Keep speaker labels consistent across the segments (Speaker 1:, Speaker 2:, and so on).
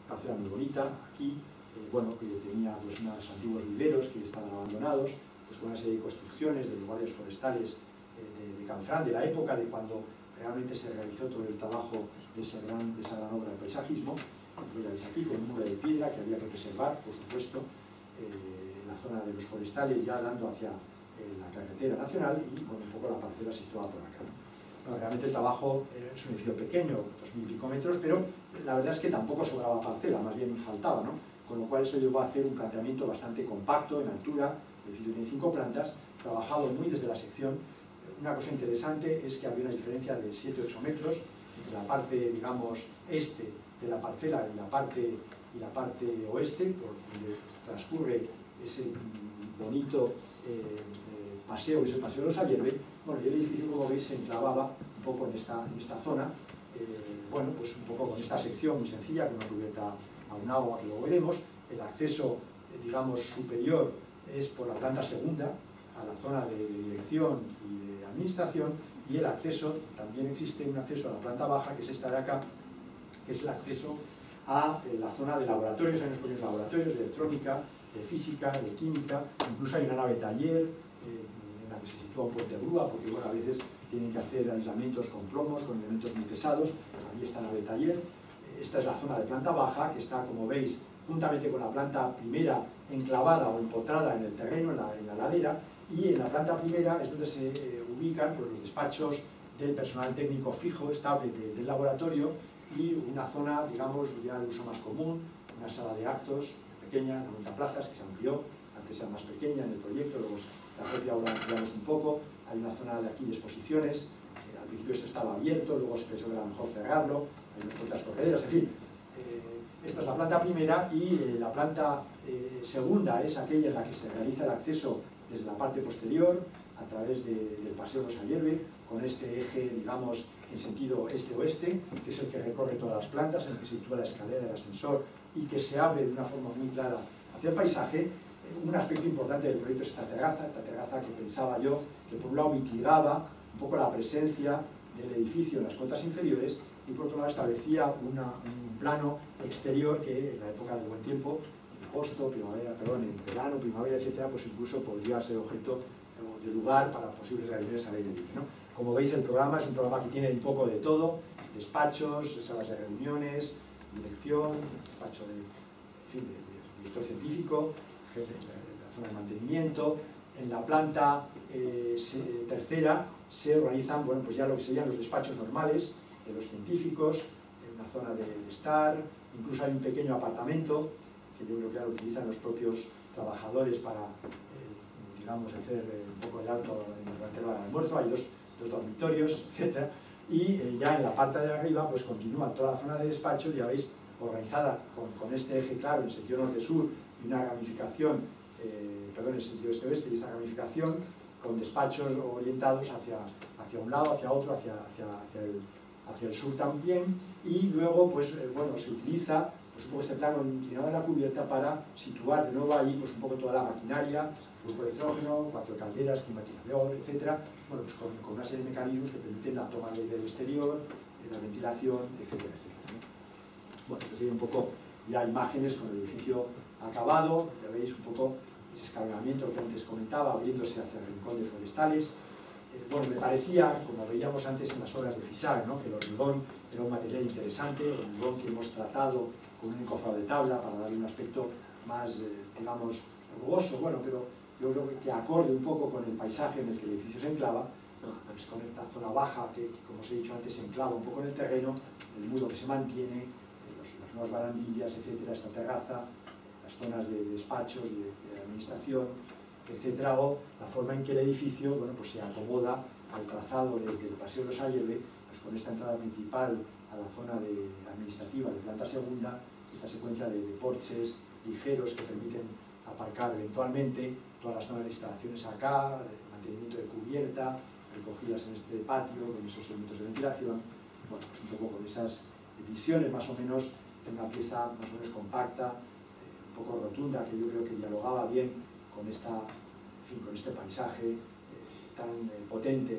Speaker 1: parcela muy bonita, aquí, bueno, que tenía pues unos antiguos viveros que estaban abandonados, pues con una serie de construcciones de lugares forestales de Canfranc, de la época de cuando realmente se realizó todo el trabajo de esa gran obra de paisajismo. Lo ya veis aquí, con un muro de piedra que había que preservar, por supuesto, la zona de los forestales ya dando hacia la carretera nacional y bueno, un poco la parcela situada por acá. Bueno, realmente el trabajo es un edificio pequeño, 2000 y pico metros, pero la verdad es que tampoco sobraba parcela, más bien faltaba, ¿no? Con lo cual eso llevó a hacer un planteamiento bastante compacto en altura. El edificio tiene 5 plantas, trabajado muy desde la sección. Una cosa interesante es que había una diferencia de 7-8 metros entre la parte, digamos, este de la parcela y la parte oeste, por donde transcurre ese bonito paseo, que es el Paseo de los Ayerbe. Bueno, y el edificio, como veis, se enclavaba un poco en esta zona, bueno, pues un poco con esta sección muy sencilla, con una cubierta a un agua, que luego veremos. El acceso, digamos, superior es por la planta segunda, a la zona de dirección y de administración, y el acceso, también existe un acceso a la planta baja, que es esta de acá, que es el acceso a la zona de laboratorios. Hay unos pequeños laboratorios de electrónica, de física, de química, incluso hay una nave taller en la que se sitúa un puente grúa, porque bueno, a veces tienen que hacer aislamientos con plomos, con elementos muy pesados. Ahí está la nave taller. Esta es la zona de planta baja, que está, como veis, juntamente con la planta primera, enclavada o empotrada en el terreno, en la ladera, y en la planta primera es donde se ubican pues, los despachos del personal técnico fijo, estable del laboratorio, y una zona, digamos, ya de uso más común, una sala de actos pequeña, 90 plazas, que se amplió, antes era más pequeña en el proyecto, luego la propia obra ampliamos un poco. Hay una zona de aquí de exposiciones, al principio esto estaba abierto, luego se pensó que era mejor cerrarlo, hay unas puertas correderas, en fin. Esta es la planta primera, y la planta segunda es aquella en la que se realiza el acceso desde la parte posterior, a través del Paseo de los Ayerbe, con este eje, digamos, en sentido este-oeste, que es el que recorre todas las plantas, en el que se sitúa la escalera del ascensor y que se abre de una forma muy clara hacia el paisaje. Un aspecto importante del proyecto es esta terraza que pensaba yo que por un lado mitigaba un poco la presencia del edificio en las cuotas inferiores, y por otro lado establecía un plano exterior que en la época del buen tiempo, en agosto, primavera, perdón, en verano, primavera, etcétera, pues incluso podría ser objeto de lugar para posibles reuniones al aire libre, ¿no? Como veis, el programa es un programa que tiene un poco de todo: despachos, salas de reuniones, dirección, despacho de director científico, la zona de mantenimiento. En la planta tercera se organizan, bueno, pues ya lo que serían los despachos normales de los científicos, en una zona de estar. Incluso hay un pequeño apartamento que yo creo que ahora utilizan los propios trabajadores para, digamos, hacer un poco el alto durante el almuerzo. Hay dos dormitorios, etc. Y ya en la parte de arriba pues continúa toda la zona de despachos, ya veis, organizada con este eje claro en sentido norte-sur y una ramificación, perdón, en sentido este-oeste, y esta ramificación con despachos orientados hacia un lado, hacia otro, hacia el sur también. Y luego, pues bueno, se utiliza pues, un poco este plano inclinado de la cubierta para situar de nuevo ahí pues, un poco toda la maquinaria, grupo de electrógeno, 4 calderas, climatizador, etc. Bueno, pues con una serie de mecanismos que permiten la toma de aire del exterior, la ventilación, etcétera, etcétera, ¿no? Bueno, esto sería un poco ya imágenes con el edificio acabado. Ya veis un poco ese escalonamiento que antes comentaba, abriéndose hacia el rincón de forestales. Bueno, me parecía, como veíamos antes en las obras de Fisac, ¿no?, que el hormigón era un material interesante, el hormigón que hemos tratado con un encofrado de tabla para darle un aspecto más, digamos, rugoso, bueno, pero yo creo que acorde un poco con el paisaje en el que el edificio se enclava, pues con esta zona baja que, como os he dicho antes, se enclava un poco en el terreno, el muro que se mantiene, las nuevas barandillas, etcétera, esta terraza, las zonas de despachos, de administración, etcétera, o la forma en que el edificio, bueno, pues se acomoda al trazado del Paseo de los Ayerbe, pues con esta entrada principal a la zona administrativa de planta segunda, esta secuencia de porches ligeros que permiten aparcar eventualmente, todas las zonas de instalaciones acá, de mantenimiento de cubierta, recogidas en este patio, con esos elementos de ventilación. Bueno, pues un poco con esas visiones más o menos, de una pieza más o menos compacta, un poco rotunda, que yo creo que dialogaba bien con con este paisaje tan potente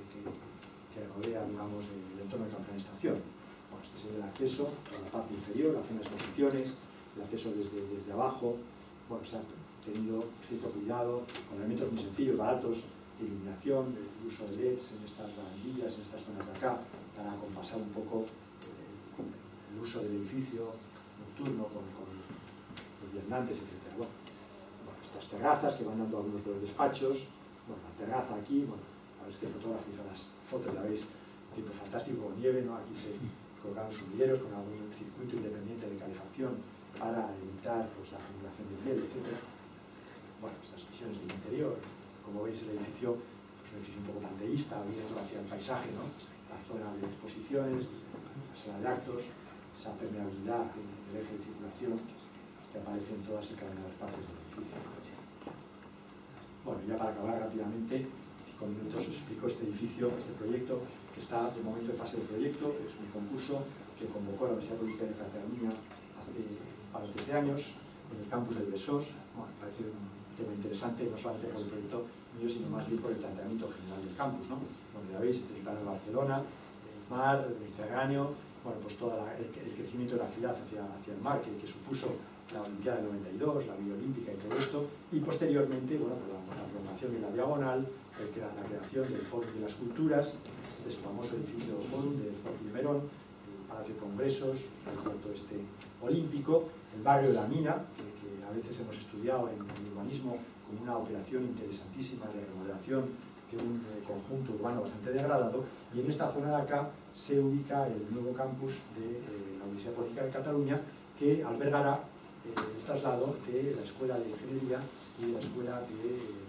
Speaker 1: que rodea, digamos, el entorno de la estación. Bueno, este es el acceso a la parte inferior, la zona de exposición. proyecciones, el acceso desde abajo. Bueno, se ha tenido cierto cuidado con elementos muy sencillos, baratos, de iluminación, el uso de LEDs en estas barandillas, en estas zonas de acá, para acompasar un poco el uso del edificio nocturno con los viandantes, etc. Bueno, estas terrazas que van dando algunos de los despachos, bueno, la terraza aquí, bueno, a ver, es que el fotógrafo hizo las fotos, la veis, tiempo fantástico con nieve, ¿no? Aquí se colocaron sumideros con algún circuito independiente de calefacción para evitar pues, la acumulación de hielo, etc. Bueno, estas visiones del interior, como veis el edificio, pues un edificio un poco panteísta, abierto hacia el paisaje, ¿no? La zona de exposiciones, la sala de actos, esa permeabilidad en el eje de circulación que aparece en todas y cada una de las partes del edificio. Bueno, ya para acabar rápidamente, 5 minutos os explico este edificio, este proyecto, que está de momento en fase de proyecto. Es un concurso que convocó la Universidad Política de Cataluña para 13 años en el campus de Besós. Bueno, me parece un tema interesante, no solamente por el proyecto mío, sino más bien por el planteamiento general del campus, ¿no? Donde ya veis, este es el plano de Barcelona, el mar, el Mediterráneo, bueno, pues todo el crecimiento de la ciudad hacia el mar que supuso la Olimpiada del 92, la Villa Olímpica y todo esto, y posteriormente, bueno, pues la prolongación de la Diagonal, la creación del Fórum de las Culturas, este es el famoso edificio Fórum del Zorqui de Merón, el Palacio de Congresos, el puerto olímpico, el barrio de la Mina, que a veces hemos estudiado en urbanismo como una operación interesantísima de remodelación de un conjunto urbano bastante degradado, y en esta zona de acá se ubica el nuevo campus de la Universidad Política de Cataluña, que albergará el traslado de la Escuela de Ingeniería y de la Escuela de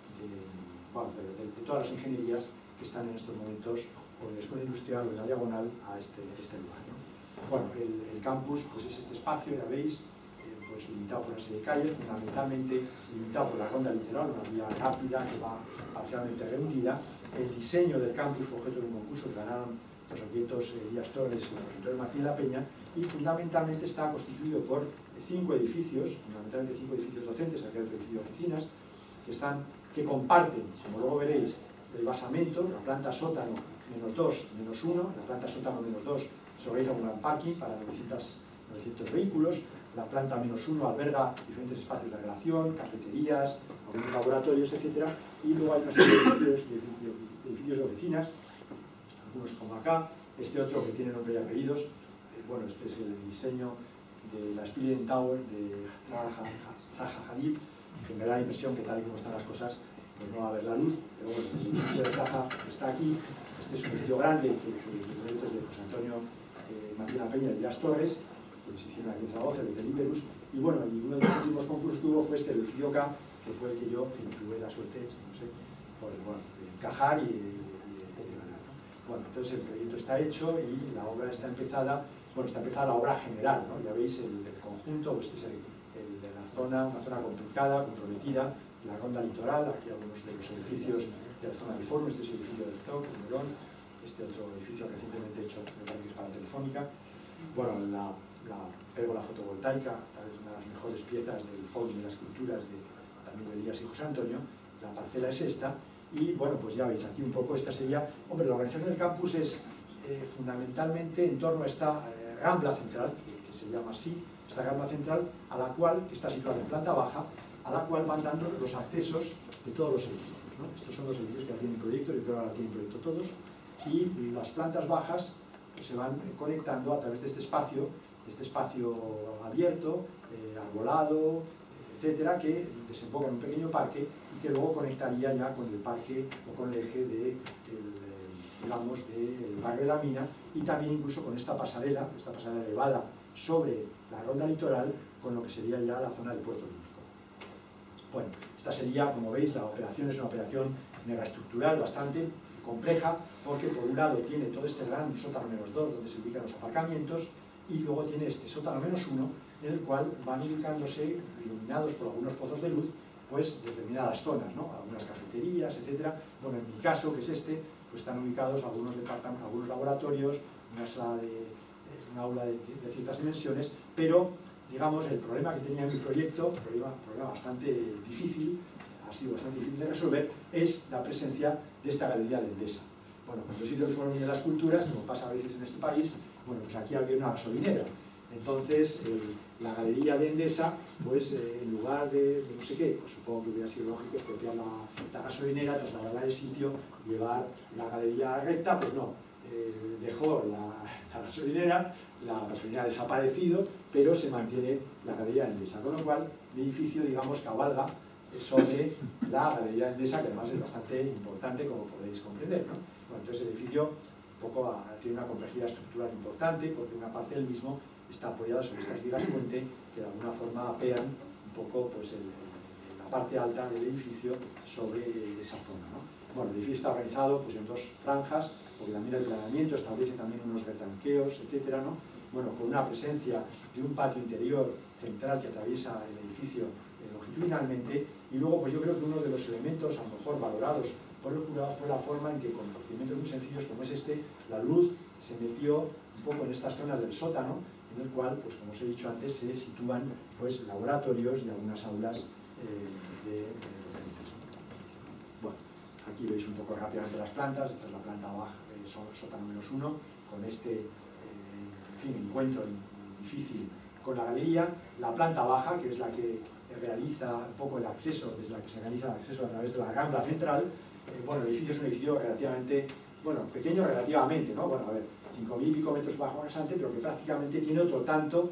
Speaker 1: todas las ingenierías que están en estos momentos o en la Escuela Industrial o en la Diagonal a este lugar, ¿no? Bueno, el campus pues es este espacio, ya veis, pues limitado por una serie de calles, fundamentalmente limitado por la ronda litoral, una vía rápida que va parcialmente reunida. El diseño del campus fue objeto de un concurso que ganaron los arquitectos Díaz Torres y el arquitecto Martín La Peña, y fundamentalmente está constituido por 5 edificios, fundamentalmente 5 edificios docentes, aquí hay otro edificio de oficinas, que comparten, como luego veréis, el basamento, la planta sótano -2, -1, la planta sótano -2 se organiza como un parking para 900 vehículos, la planta -1 alberga diferentes espacios de relación, cafeterías, algunos laboratorios, etc. Y luego hay una serie de edificios de oficinas, algunos como acá, este otro que tiene nombre y apellidos, bueno, este es el diseño de la Spilling Tower de Zaha Hadid, que me da la impresión que tal y como están las cosas, pues no va a haber la luz, pero bueno, el edificio de Zaha está aquí. Este es un edificio grande que los proyectos de José Antonio Martín La Peña y Díaz Torres, que se hicieron aquí en Zaragoza, el Hotel Iberus, y bueno, y uno de los últimos concursos que hubo fue este, el edificio K, que fue el que yo tuve la suerte, no sé, pues, bueno, de encajar y ganar, ¿no? Bueno, entonces el proyecto está hecho y la obra está empezada. Bueno, está empezada la obra general, ¿no? Ya veis el conjunto, este es una zona complicada, comprometida, la ronda litoral, aquí algunos de los edificios de la zona de Fórum, este es el edificio del ZOC, de Merón, este otro edificio recientemente hecho, me parece que es para Telefónica. Bueno, la pérgola fotovoltaica, tal vez una de las mejores piezas del Fórum de las Culturas también de Elías y José Antonio. La parcela es esta, y bueno, pues ya veis aquí un poco, esta sería, hombre, la organización del campus es fundamentalmente en torno a esta Rambla Central, que se llama así, esta Rambla Central, a la cual, que está situada en planta baja, a la cual van dando los accesos de todos los edificios, ¿no? Estos son los edificios que ya tienen proyecto, yo creo que ahora tienen proyecto todos, y las plantas bajas pues, se van conectando a través de este espacio abierto, arbolado, etcétera, que desemboca en un pequeño parque y que luego conectaría ya con el parque o con el eje digamos, del barrio de la Mina, y también incluso con esta pasarela elevada sobre la ronda litoral, con lo que sería ya la zona del puerto olímpico. Bueno, esta sería, como veis, la operación es una operación megaestructural bastante compleja, porque por un lado tiene todo este gran sótano -2, donde se ubican los aparcamientos, y luego tiene este sótano -1, en el cual van ubicándose, iluminados por algunos pozos de luz, pues determinadas zonas, ¿no? Algunas cafeterías, etcétera. Bueno, en mi caso, que es este, pues están ubicados algunos laboratorios, una aula de ciertas dimensiones, pero, digamos, el problema que tenía mi proyecto, problema bastante difícil, ha sido bastante difícil de resolver, es la presencia de esta galería de Endesa. Bueno, cuando se hizo el Fórum de las Culturas, como pasa a veces en este país, bueno, pues aquí había una gasolinera, Entonces, la galería de Endesa, pues en lugar de no sé qué, pues supongo que hubiera sido lógico expropiar la gasolinera, trasladarla de sitio, llevar la galería recta, pues no, dejó la gasolinera ha desaparecido, pero se mantiene la galería de Endesa, con lo cual el edificio, digamos, cabalga sobre la galería de Endesa, que además es bastante importante, como podéis comprender, ¿no? Bueno, entonces el edificio tiene una complejidad estructural importante, porque una parte del mismo está apoyada sobre estas vigas puente que de alguna forma apean un poco pues, la parte alta del edificio sobre esa zona, ¿no? Bueno, el edificio está organizado pues, en dos franjas, porque también el planeamiento establece también unos retranqueos, etcétera, ¿no? Bueno, con una presencia de un patio interior central que atraviesa el edificio longitudinalmente, y luego pues yo creo que uno de los elementos a lo mejor valorados por el jurado fue la forma en que con procedimientos muy sencillos como es este, la luz se metió un poco en estas zonas del sótano, en el cual, pues como os he dicho antes, se sitúan pues, laboratorios y algunas aulas de docentes. Bueno, aquí veis un poco rápidamente las plantas. Esta es la planta baja, sótano -1, con este en fin, encuentro difícil con la galería. La planta baja, que es la que realiza un poco el acceso, desde la que se realiza el acceso a través de la rambla central. Bueno, el edificio es un edificio relativamente, bueno, pequeño relativamente, ¿no? Bueno, a ver, 5.000 y pico metros bajo rasante, pero que prácticamente tiene otro tanto,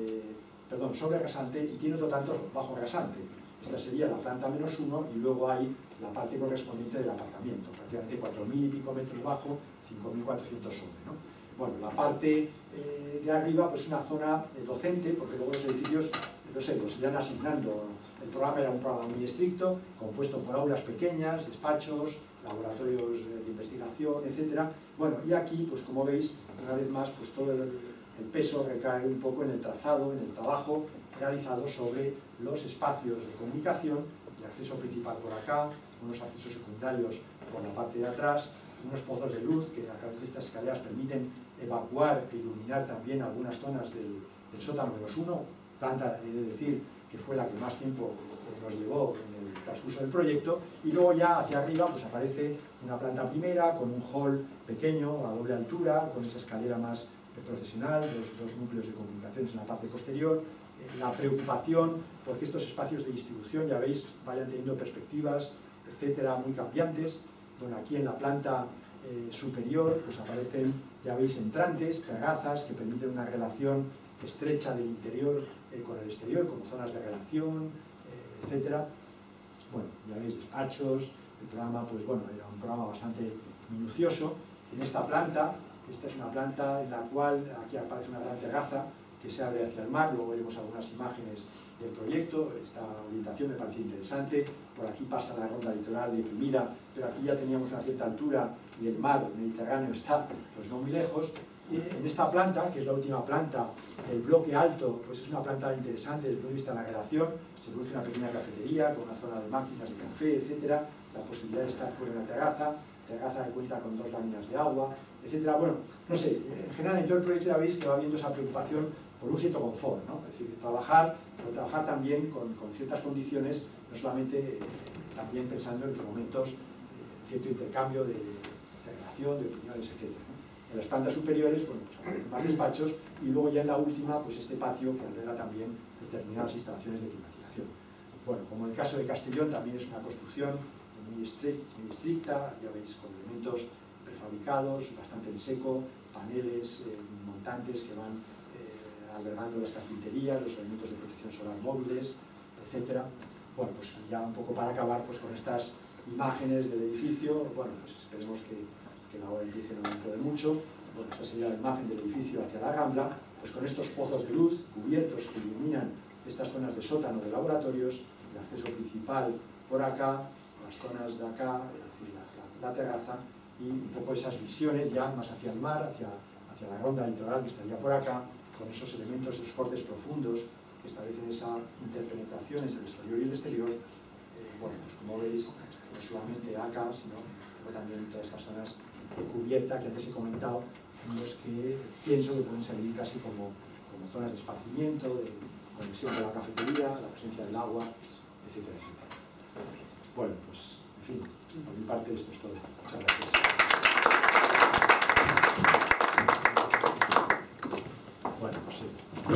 Speaker 1: sobre rasante y tiene otro tanto bajo rasante. Esta sería la planta -1 y luego hay la parte correspondiente del aparcamiento, prácticamente 4.000 y pico metros bajo, 5.400 sobre, ¿no? Bueno, la parte de arriba, pues una zona docente, porque luego los edificios, no sé, los irán asignando. El programa era un programa muy estricto, compuesto por aulas pequeñas, despachos, laboratorios de investigación, etc. Bueno, y aquí, pues como veis, una vez más, pues todo el peso recae un poco en el trazado, en el trabajo realizado sobre los espacios de comunicación, el acceso principal por acá, unos accesos secundarios por la parte de atrás, unos pozos de luz que a través de estas escaleras permiten evacuar e iluminar también algunas zonas del sótano -1, planta, he de decir, que fue la que más tiempo nos llevó en el transcurso del proyecto, y luego ya hacia arriba pues aparece una planta primera con un hall pequeño a doble altura, con esa escalera más procesional, dos núcleos de comunicaciones en la parte posterior, la preocupación porque estos espacios de distribución, ya veis, vayan teniendo perspectivas, etcétera, muy cambiantes. Bueno, aquí en la planta superior pues aparecen, ya veis, entrantes, terrazas que permiten una relación estrecha del interior con el exterior, como zonas de relación, etcétera. Bueno, ya veis, despachos, el programa, pues bueno, era un programa bastante minucioso. En esta planta, esta es una planta en la cual, aquí aparece una gran terraza que se abre hacia el mar, luego veremos algunas imágenes del proyecto. Esta orientación me parece interesante. Por aquí pasa la ronda litoral deprimida, pero aquí ya teníamos una cierta altura y el mar Mediterráneo está pues no muy lejos. En esta planta, que es la última planta, el bloque alto, pues es una planta interesante desde el punto de vista de la relación. Se produce una pequeña cafetería con una zona de máquinas de café, etcétera, la posibilidad de estar fuera de la terraza que cuenta con 2 láminas de agua, etcétera. Bueno, no sé, en general en todo el proyecto ya veis que va habiendo esa preocupación por un cierto confort, ¿no? Es decir, trabajar también con ciertas condiciones, no solamente también pensando en los momentos, cierto intercambio de relación, de opiniones, etcétera, ¿no? En las plantas superiores, bueno, pues aparecen más despachos, y luego ya en la última, pues este patio que alberga también determinadas instalaciones de climatización. Bueno, como en el caso de Castellón, también es una construcción muy estricta, ya veis, con elementos prefabricados, bastante en seco, paneles montantes que van albergando las carpinterías, los elementos de protección solar móviles, etcétera. Bueno, pues ya un poco para acabar pues con estas imágenes del edificio. Bueno, pues esperemos que la obra empiece no dentro de mucho. Bueno, esta sería la imagen del edificio hacia la Rambla, pues con estos pozos de luz cubiertos que iluminan estas zonas de sótano de laboratorios, el acceso principal por acá, las zonas de acá, es decir, la terraza, y un poco esas visiones ya más hacia el mar, hacia la ronda litoral que estaría por acá, con esos elementos, esos cortes profundos que establecen esa interpenetración entre el exterior y el exterior. Bueno, pues como veis, no solamente acá, sino también todas estas zonas de cubierta que antes he comentado, en los que pienso que pueden servir casi como zonas de esparcimiento, de conexión con la cafetería, la presencia del agua, etcétera, etcétera. Bueno, pues, en fin, por mi parte esto es todo. Muchas gracias. Bueno, pues sí.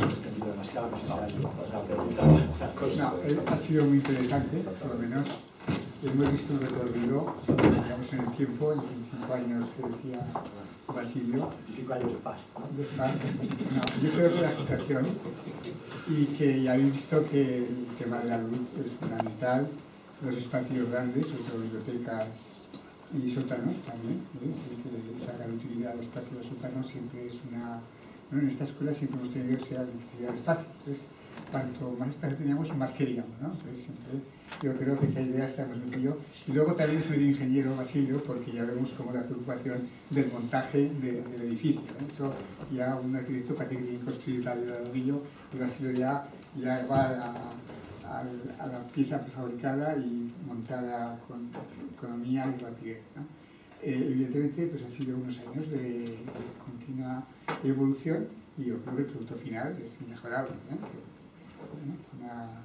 Speaker 1: pregunta, no sé si hay una pregunta, una cosa.
Speaker 2: No, ha sido muy interesante, por lo menos. Hemos visto un recorrido, digamos, en el tiempo, en los 25 años que decía Basilio.
Speaker 1: 25 años de paz, ¿no?
Speaker 2: No, yo creo que la agitación, y que ya habéis visto que el tema de la luz es fundamental, los espacios grandes, sobre todo bibliotecas y sótanos también, que sacar utilidad al espacio de sótanos siempre es una... Bueno, en esta escuela siempre hemos tenido esa necesidad de espacio, entonces cuanto más espacio teníamos, más queríamos, ¿no? Entonces siempre yo creo que esa idea se ha transmitido. Y luego también soy de ingeniero, Basilio, porque ya vemos como la preocupación del montaje del edificio, ¿eh? Eso ya un arquitecto parece que tiene que construir tal ladrillo, y Basilio ya va a la pieza prefabricada y montada con economía y rapidez, ¿no? Evidentemente pues han sido unos años de continua evolución, y yo creo que el producto final es inmejorable, ¿eh? Es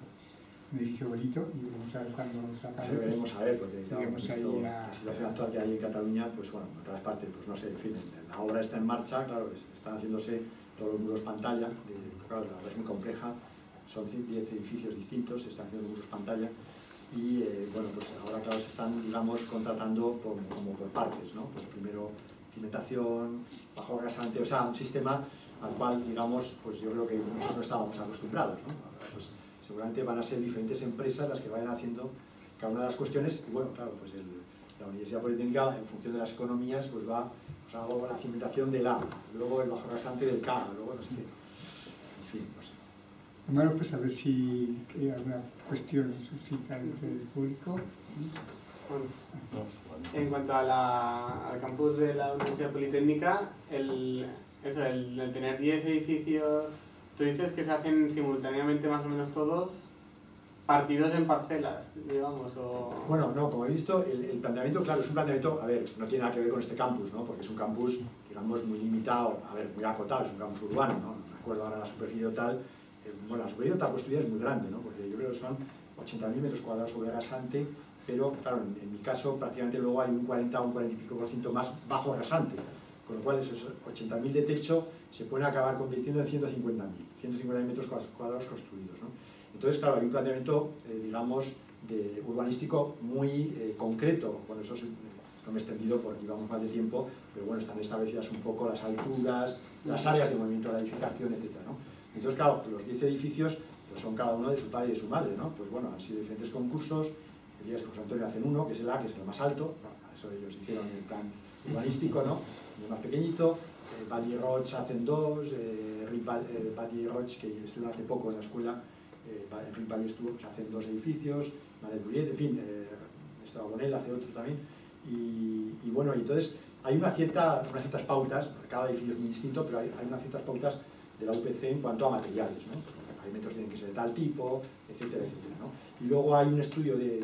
Speaker 2: un edificio bonito, y vamos a ver cuándo se acabe.
Speaker 1: Pues veremos a ver, porque
Speaker 2: seguimos ahí
Speaker 1: la situación actual que hay en Cataluña, pues bueno, en otras partes, pues no sé, en fin, la obra está en marcha, claro, están haciéndose todos los muros pantalla, claro, la obra es muy compleja, son 10 edificios distintos, se están haciendo muros pantalla, y bueno, pues ahora claro, se están, digamos, contratando como por partes, ¿no? Pues primero cimentación, bajo rasante, o sea, un sistema al cual, digamos, pues yo creo que nosotros no estábamos acostumbrados, ¿no? Pues seguramente van a ser diferentes empresas las que vayan haciendo cada una de las cuestiones, y bueno, claro, pues la Universidad Politécnica, en función de las economías, pues va, pues hago la cimentación del A, luego el bajo rasante del K, luego no sé qué, en fin, no sé.
Speaker 2: Bueno, pues a ver si hay alguna cuestión suscita entre el público. ¿Sí?
Speaker 3: Bueno, en cuanto al campus de la Universidad Politécnica, el tener 10 edificios, tú dices que se hacen simultáneamente más o menos todos, partidos en parcelas, digamos, o... Bueno,
Speaker 1: no, como he visto, el planteamiento, claro, es un planteamiento, a ver, no tiene nada que ver con este campus, ¿no? Porque es un campus, digamos, muy limitado, a ver, muy acotado, es un campus urbano, ¿no? No me acuerdo ahora la superficie total. Bueno, la superficie total construida es muy grande, ¿no? Porque yo creo que son 80.000 metros cuadrados sobre rasante, pero claro, en mi caso prácticamente luego hay un 40 o un 40 y pico por ciento más bajo rasante, con lo cual esos 80.000 de techo se pueden acabar convirtiendo en 150.000 metros cuadrados construidos, ¿no? Entonces, claro, hay un planteamiento, digamos, urbanístico muy concreto. Bueno, eso no me he extendido porque llevamos más de tiempo, pero bueno, están establecidas un poco las alturas, las áreas de movimiento de la edificación, etc., ¿no? Entonces, claro, los 10 edificios pues son cada uno de su padre y de su madre, ¿no? Pues bueno, han sido diferentes concursos. El día de José Antonio hacen uno, que es el A, que es el más alto. Bueno, eso ellos hicieron el plan urbanístico, ¿no? El más pequeñito. Valle Roig hacen dos. Valle Roig, que estuvo hace poco en la escuela, Enrique Valle estuvo, pues hacen 2 edificios. Manuel Buriet, en fin, estaba Bonel, hace otro también. Y bueno, y entonces hay unas ciertas pautas, cada edificio es muy distinto, pero hay unas ciertas pautas de la UPC en cuanto a materiales, ¿no? Los pavimentos tienen que ser de tal tipo, etcétera, etcétera, ¿no? Y luego hay un estudio de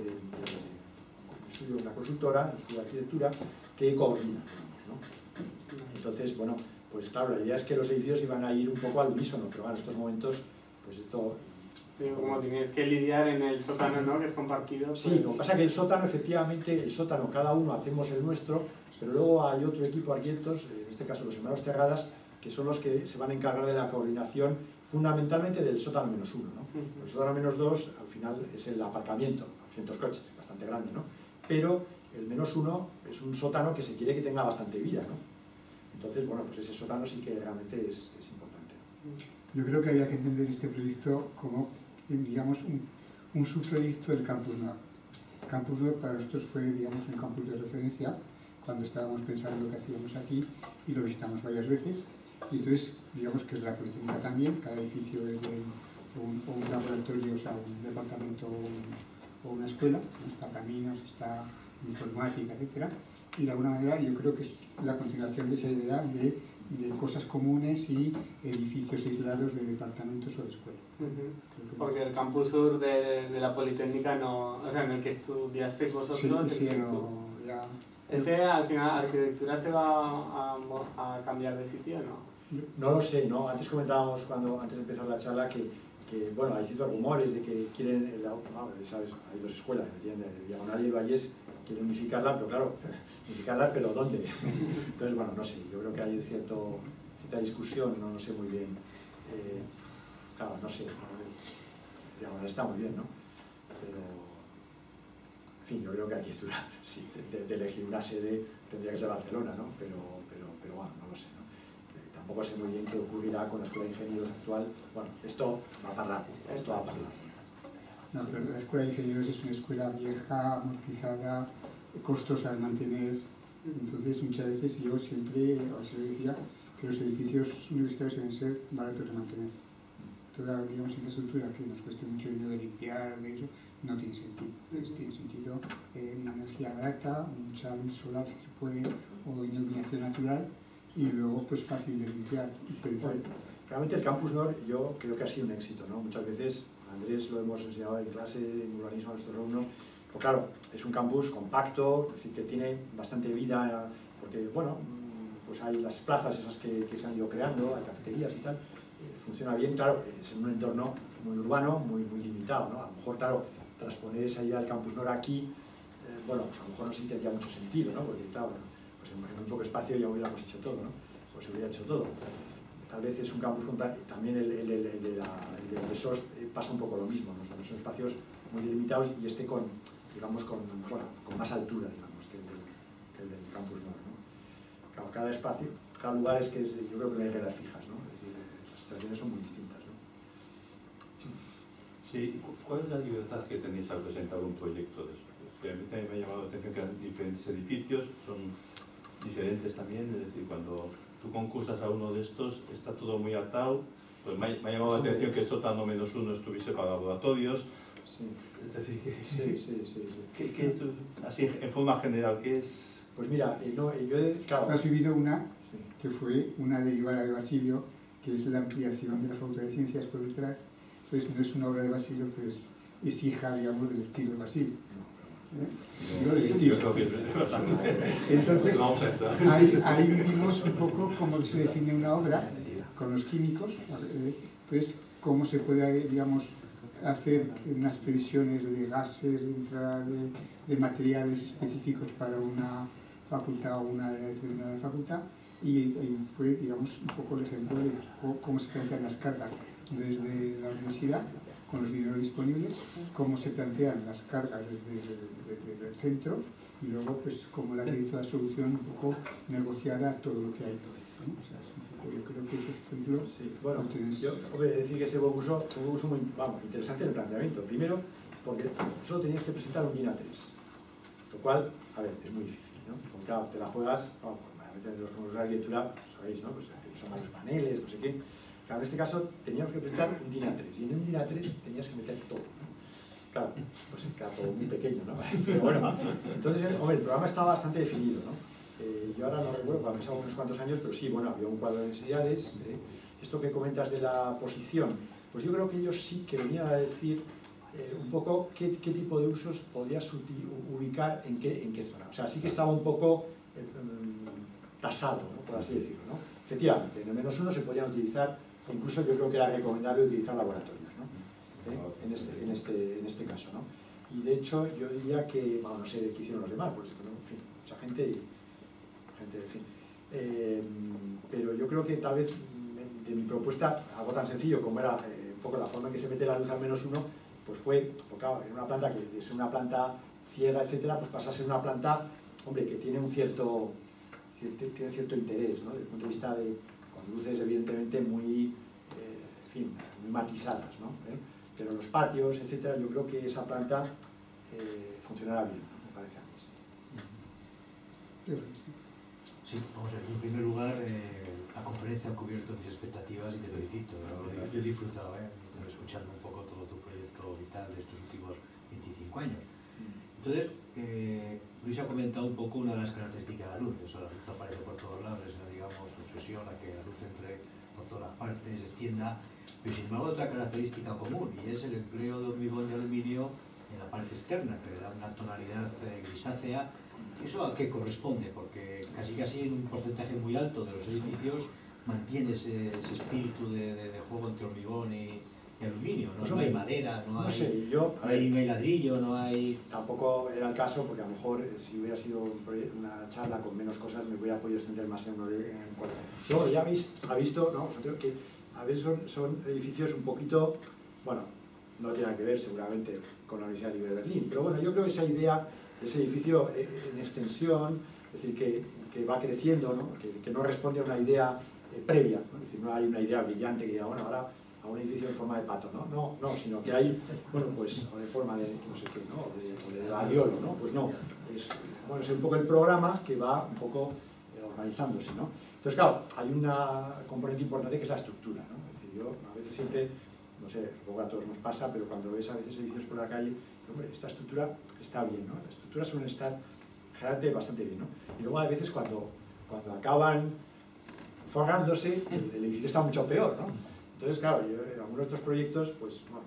Speaker 1: una consultora, un estudio de arquitectura, que coordina, digamos, ¿no? Entonces, bueno, pues claro, la idea es que los edificios iban a ir un poco al unísono, pero bueno, en estos momentos, pues esto...
Speaker 3: Sí, como tienes que lidiar en el sótano, ¿no? Que es compartido. Pues...
Speaker 1: Sí, lo que pasa es que el sótano, efectivamente, el sótano, cada uno hacemos el nuestro, pero luego hay otro equipo de arquitectos, en este caso los hermanos Terradas, que son los que se van a encargar de la coordinación fundamentalmente del sótano -1, ¿no? El sótano -2 al final es el aparcamiento, 200 coches, bastante grande, ¿no? Pero el -1 es un sótano que se quiere que tenga bastante vida, ¿no? Entonces, bueno, pues ese sótano sí que realmente es importante.
Speaker 2: Yo creo que había que entender este proyecto como, digamos, un subproyecto del Campus Nord. Campus Nord para nosotros fue, digamos, un campus de referencia cuando estábamos pensando lo que hacíamos aquí, y lo visitamos varias veces. Y entonces, digamos que es la Politécnica también, cada edificio es de un laboratorio, o sea, un departamento o una escuela, está caminos, está informática, etc. Y de alguna manera yo creo que es la continuación de esa idea de cosas comunes y edificios aislados de departamentos o de escuela.
Speaker 3: Porque el campus sur de la Politécnica, no, o sea, en el que estudiasteis vosotros...
Speaker 2: Sí, no, ya...
Speaker 3: ¿Ese al final, arquitectura se va a cambiar de sitio o no?
Speaker 1: No lo sé, ¿no? Antes comentábamos, antes de empezar la charla, que bueno, hay ciertos rumores de que quieren, ¿sabes? Hay 2 escuelas, de Diagonal y el Vallés, quieren unificarla, pero claro, unificarlas, pero ¿dónde? Entonces, bueno, no sé, yo creo que hay cierta discusión, no sé muy bien. claro, no sé, digamos, está muy bien, ¿no? Pero, en fin, yo creo que arquitectura, sí, de elegir una sede tendría que ser Barcelona, ¿no? Pero bueno, no lo sé, ¿no? Tampoco sé muy bien qué ocurrirá con la Escuela de Ingenieros actual. Bueno, esto va a parar, esto va a parar.
Speaker 2: No, pero la Escuela de Ingenieros es una escuela vieja, amortizada, costosa de mantener. Entonces, muchas veces yo siempre os decía que los edificios universitarios deben ser baratos de mantener. Toda, digamos, infraestructura que nos cueste mucho dinero de limpiar, de eso, no tiene sentido. Tiene sentido una energía barata, mucha luz solar si se puede, o iluminación natural, y luego pues fácil de limpiar y pensar.
Speaker 1: Realmente el Campus Nord yo creo que ha sido un éxito, ¿no? Muchas veces, Andrés lo hemos enseñado en clase en urbanismo a nuestros alumnos, pero claro, es un campus compacto, es decir, que tiene bastante vida, porque bueno, pues hay las plazas esas que se han ido creando, hay cafeterías y tal, funciona bien, claro, es en un entorno muy urbano, muy limitado, ¿no? A lo mejor, claro, transponer esa idea del Campus Nord aquí, bueno, pues a lo mejor no sí tendría mucho sentido, ¿no? Porque claro, pues en muy poco espacio ya hubiéramos hecho todo, ¿no? Pues se hubiera hecho todo. Tal vez es un campus, también el de SOS pasa un poco lo mismo, ¿no? Son espacios muy delimitados y digamos, con más altura, digamos, que el del Campus Nord, ¿no? Claro, cada espacio, cada lugar yo creo que no hay reglas fijas, ¿no? Es decir, las situaciones son muy distintas, ¿no?
Speaker 4: Sí, ¿cuál es la libertad que tenéis al presentar un proyecto de estos? Que a mí también me ha llamado la atención que hay diferentes edificios, son diferentes también, es decir, cuando tú concursas a uno de estos, está todo muy atado, pues me ha llamado la atención que el sótano -1 estuviese para laboratorios.
Speaker 1: Sí.
Speaker 4: Es decir,
Speaker 1: Sí.
Speaker 4: ¿Qué es, así en forma general, qué es?
Speaker 1: Pues mira, claro.
Speaker 2: Has vivido una que fue una de Iguala de Basilio, que es la ampliación de la Facultad de Ciencias por detrás. Entonces no es una obra de Basilio, pero es hija, digamos, del estilo de Basilio. Digo del estilo. Entonces, ahí vivimos un poco cómo se define una obra con los químicos, entonces cómo se puede, digamos, hacer unas previsiones de gases, de entrada de materiales específicos para una facultad o una determinada facultad, y fue, digamos, un poco el ejemplo de cómo se plantean las cargas desde la universidad con los dineros disponibles, cómo se plantean las cargas desde el centro y luego pues cómo la crédito da solución un poco negociada a todo lo que hay, ¿no? O sea, es un poco, yo creo que ese ejemplo...
Speaker 1: Sí, bueno, yo decir que ese fue un uso muy interesante en el planteamiento. Primero, porque solo tenías que presentar un DIN A3, lo cual, a ver, es muy difícil, ¿no? Porque claro, te la juegas, normalmente los como de arquitectura, sabéis, ¿no? Pues son varios paneles, no sé qué. Claro, en este caso teníamos que presentar un DIN A3 y en un DIN A3 tenías que meter todo, ¿no? Claro, pues queda todo muy pequeño, ¿no? Pero bueno, entonces, hombre, el programa estaba bastante definido, ¿no? Yo ahora no recuerdo, porque han pasado unos cuantos años, pero sí, bueno, había un cuadro de necesidades. Esto que comentas de la posición, pues yo creo que ellos sí que venían a decir un poco qué tipo de usos podías ubicar en qué zona. O sea, sí que estaba un poco tasado, ¿no? Por así decirlo, ¿no? Efectivamente, en el -1 se podían utilizar, incluso yo creo que era recomendable utilizar laboratorios, ¿no? En este caso, ¿no? Y de hecho yo diría que, bueno, no sé qué hicieron los demás, pues, en fin, mucha gente, en fin. Pero yo creo que tal vez de mi propuesta, algo tan sencillo como era un poco la forma en que se mete la luz al -1, pues fue, porque claro, en una planta que es una planta ciega, etcétera, pues pasa a ser una planta, hombre, que tiene cierto interés, ¿no? Desde el punto de vista con luces evidentemente muy, en fin, muy matizadas, ¿no? Pero los patios, etcétera, yo creo que esa planta funcionará bien, me parece a mí.
Speaker 5: Sí, vamos a ver, en primer lugar, la conferencia ha cubierto mis expectativas y te felicito. Yo he disfrutado escuchando un poco todo tu proyecto vital de estos últimos 25 años. Entonces, Luis ha comentado un poco una de las características de la luz. Eso, la luz aparece por todos lados, esa, digamos, obsesión a que la luz entre por todas las partes, se extienda. Pero sin embargo, otra característica común, y es el empleo de hormigón y aluminio en la parte externa, que le da una tonalidad grisácea. ¿Eso a qué corresponde? Porque casi en un porcentaje muy alto de los edificios mantiene ese espíritu de juego entre hormigón y aluminio, ¿no? Pues, no hay madera, no hay ladrillo, no hay...
Speaker 1: Tampoco era el caso, porque a lo mejor si hubiera sido una charla con menos cosas me hubiera podido extender más en cuanto. Luego ya ha visto, ¿no? Creo que a veces son edificios un poquito, bueno, no tiene nada que ver seguramente con la Universidad Libre de Berlín, pero bueno, yo creo que esa idea, ese edificio en extensión, es decir, que va creciendo, ¿no? Que no responde a una idea previa, ¿no? Es decir, no hay una idea brillante que diga, bueno, ahora a un edificio en forma de pato, ¿no? No, sino que hay, bueno, pues, o de forma de no sé qué, ¿no? O de variolo, ¿no? Pues no, es un poco el programa que va un poco organizándose, ¿no? Entonces, claro, hay una componente importante que es la estructura, ¿no? Es decir, yo a veces siempre, no sé, supongo que a todos nos pasa, pero cuando ves a veces edificios por la calle, hombre, esta estructura está bien, ¿no? Las estructuras suelen estar generalmente bastante bien, ¿no? Y luego a veces cuando acaban forrándose, el edificio está mucho peor, ¿no? Entonces, claro, yo en algunos de estos proyectos, pues, bueno,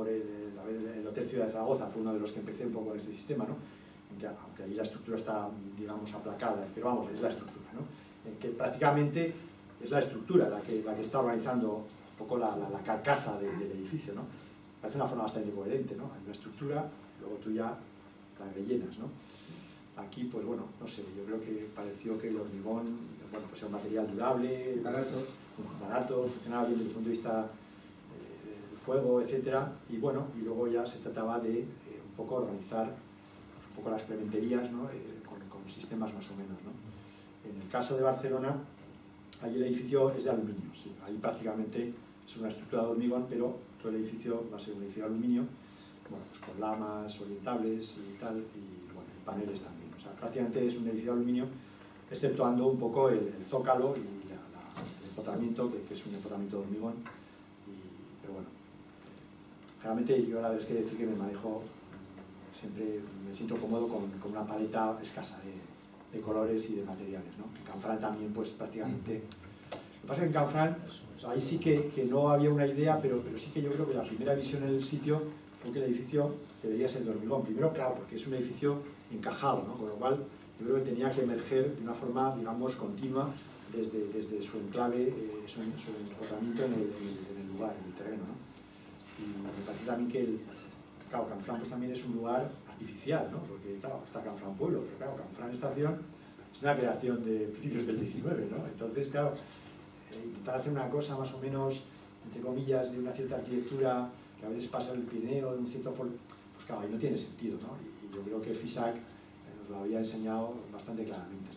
Speaker 1: el Hotel Ciudad de Zaragoza fue uno de los que empecé un poco en este sistema, ¿no? Aunque allí la estructura está, digamos, aplacada, pero vamos, es la estructura, ¿no? En que prácticamente es la estructura la que está organizando un poco la carcasa del edificio, ¿no? Parece una forma bastante coherente, ¿no? Hay una estructura, luego tú ya la rellenas, ¿no? Aquí, pues bueno, no sé, yo creo que pareció que el hormigón, bueno, pues era un material durable, barato, funcionaba bien desde el punto de vista del fuego, etcétera, y bueno, y luego ya se trataba de un poco organizar un poco las plementerías, ¿no? Con sistemas más o menos, ¿no? En el caso de Barcelona, allí el edificio es de aluminio, sí, ahí prácticamente es una estructura de hormigón, pero todo el edificio va a ser un edificio de aluminio, bueno, pues con lamas orientables y tal, y bueno, y paneles también, o sea, prácticamente es un edificio de aluminio, exceptuando un poco el zócalo y el empotramiento, que es un empotramiento de hormigón, pero bueno, realmente yo la verdad es que decir que me manejo, siempre me siento cómodo con una paleta escasa de colores y de materiales, ¿no? En Canfranc también, pues prácticamente. Lo que pasa es que en Canfranc, ahí sí que no había una idea, pero sí que yo creo que la primera visión en el sitio fue que el edificio debería ser de hormigón. Primero, claro, porque es un edificio encajado, ¿no? Con lo cual yo creo que tenía que emerger de una forma, digamos, continua desde su enclave, su empotramiento en el lugar, en el terreno, ¿no? Y me parece también que claro, Canfranc pues, también es un lugar artificial, ¿no? Porque claro, está Canfranc Pueblo, pero claro, Canfranc Estación es una creación de principios del 19, ¿no? Entonces, claro, intentar hacer una cosa más o menos, entre comillas, de una cierta arquitectura que a veces pasa el Pirineo, de un cierto pues claro, ahí no tiene sentido, ¿no? Y yo creo que FISAC nos lo había enseñado bastante claramente,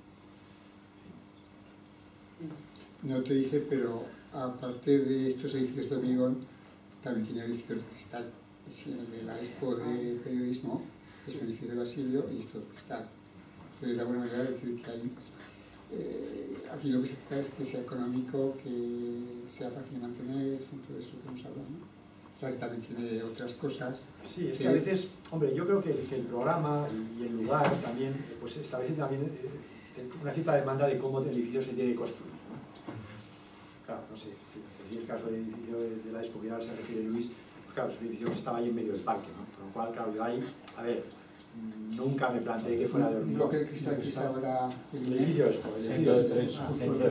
Speaker 2: ¿no? No te dije, pero aparte de estos edificios de hormigón, también tiene edificios de cristal. Es el de la Expo de Periodismo, es un edificio de Basilio y esto de cristal. Entonces, de alguna manera, decir que hay, aquí lo que se trata es que sea económico, que sea fácil de mantener, todo eso que hemos hablado, ¿no? O sea, que también tiene otras cosas.
Speaker 1: Sí, es que a veces, hombre, yo creo que el programa y el lugar también, pues establece también una cierta demanda de cómo el edificio se tiene que construir, ¿no? Claro, no sé, en el caso del edificio de la Expo, que ahora se refiere Luis, pues claro, es un edificio que estaba ahí en medio del parque, ¿no? Con lo cual, claro, yo ahí, a ver, nunca me planteé que fuera de hormigón.
Speaker 2: Lo que el cristal que es ahora
Speaker 1: el edificio Expo, el edificio Expo.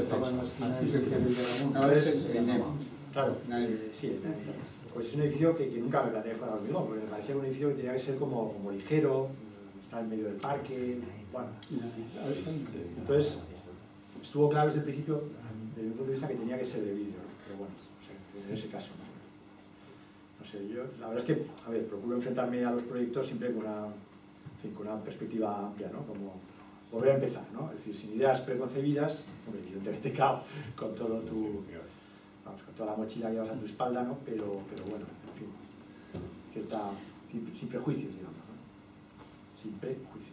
Speaker 1: Claro, sí, pues es un edificio que nunca me planteé que fuera de hormigón, porque me parecía un edificio que tenía que ser como ligero, está en medio del parque, bueno. Entonces, estuvo claro desde el principio, desde un punto de vista, que tenía que ser de vidrio, ¿no? Pero bueno, o sea, en ese caso, no sé, yo la verdad es que, a ver, procuro enfrentarme a los proyectos siempre con una perspectiva amplia, ¿no? Como volver a empezar, ¿no? Es decir, sin ideas preconcebidas, hombre, evidentemente, claro, con todo vamos, con toda la mochila que llevas a tu espalda, ¿no? Pero bueno, en fin, sin prejuicios, digamos, ¿no? Sin prejuicios.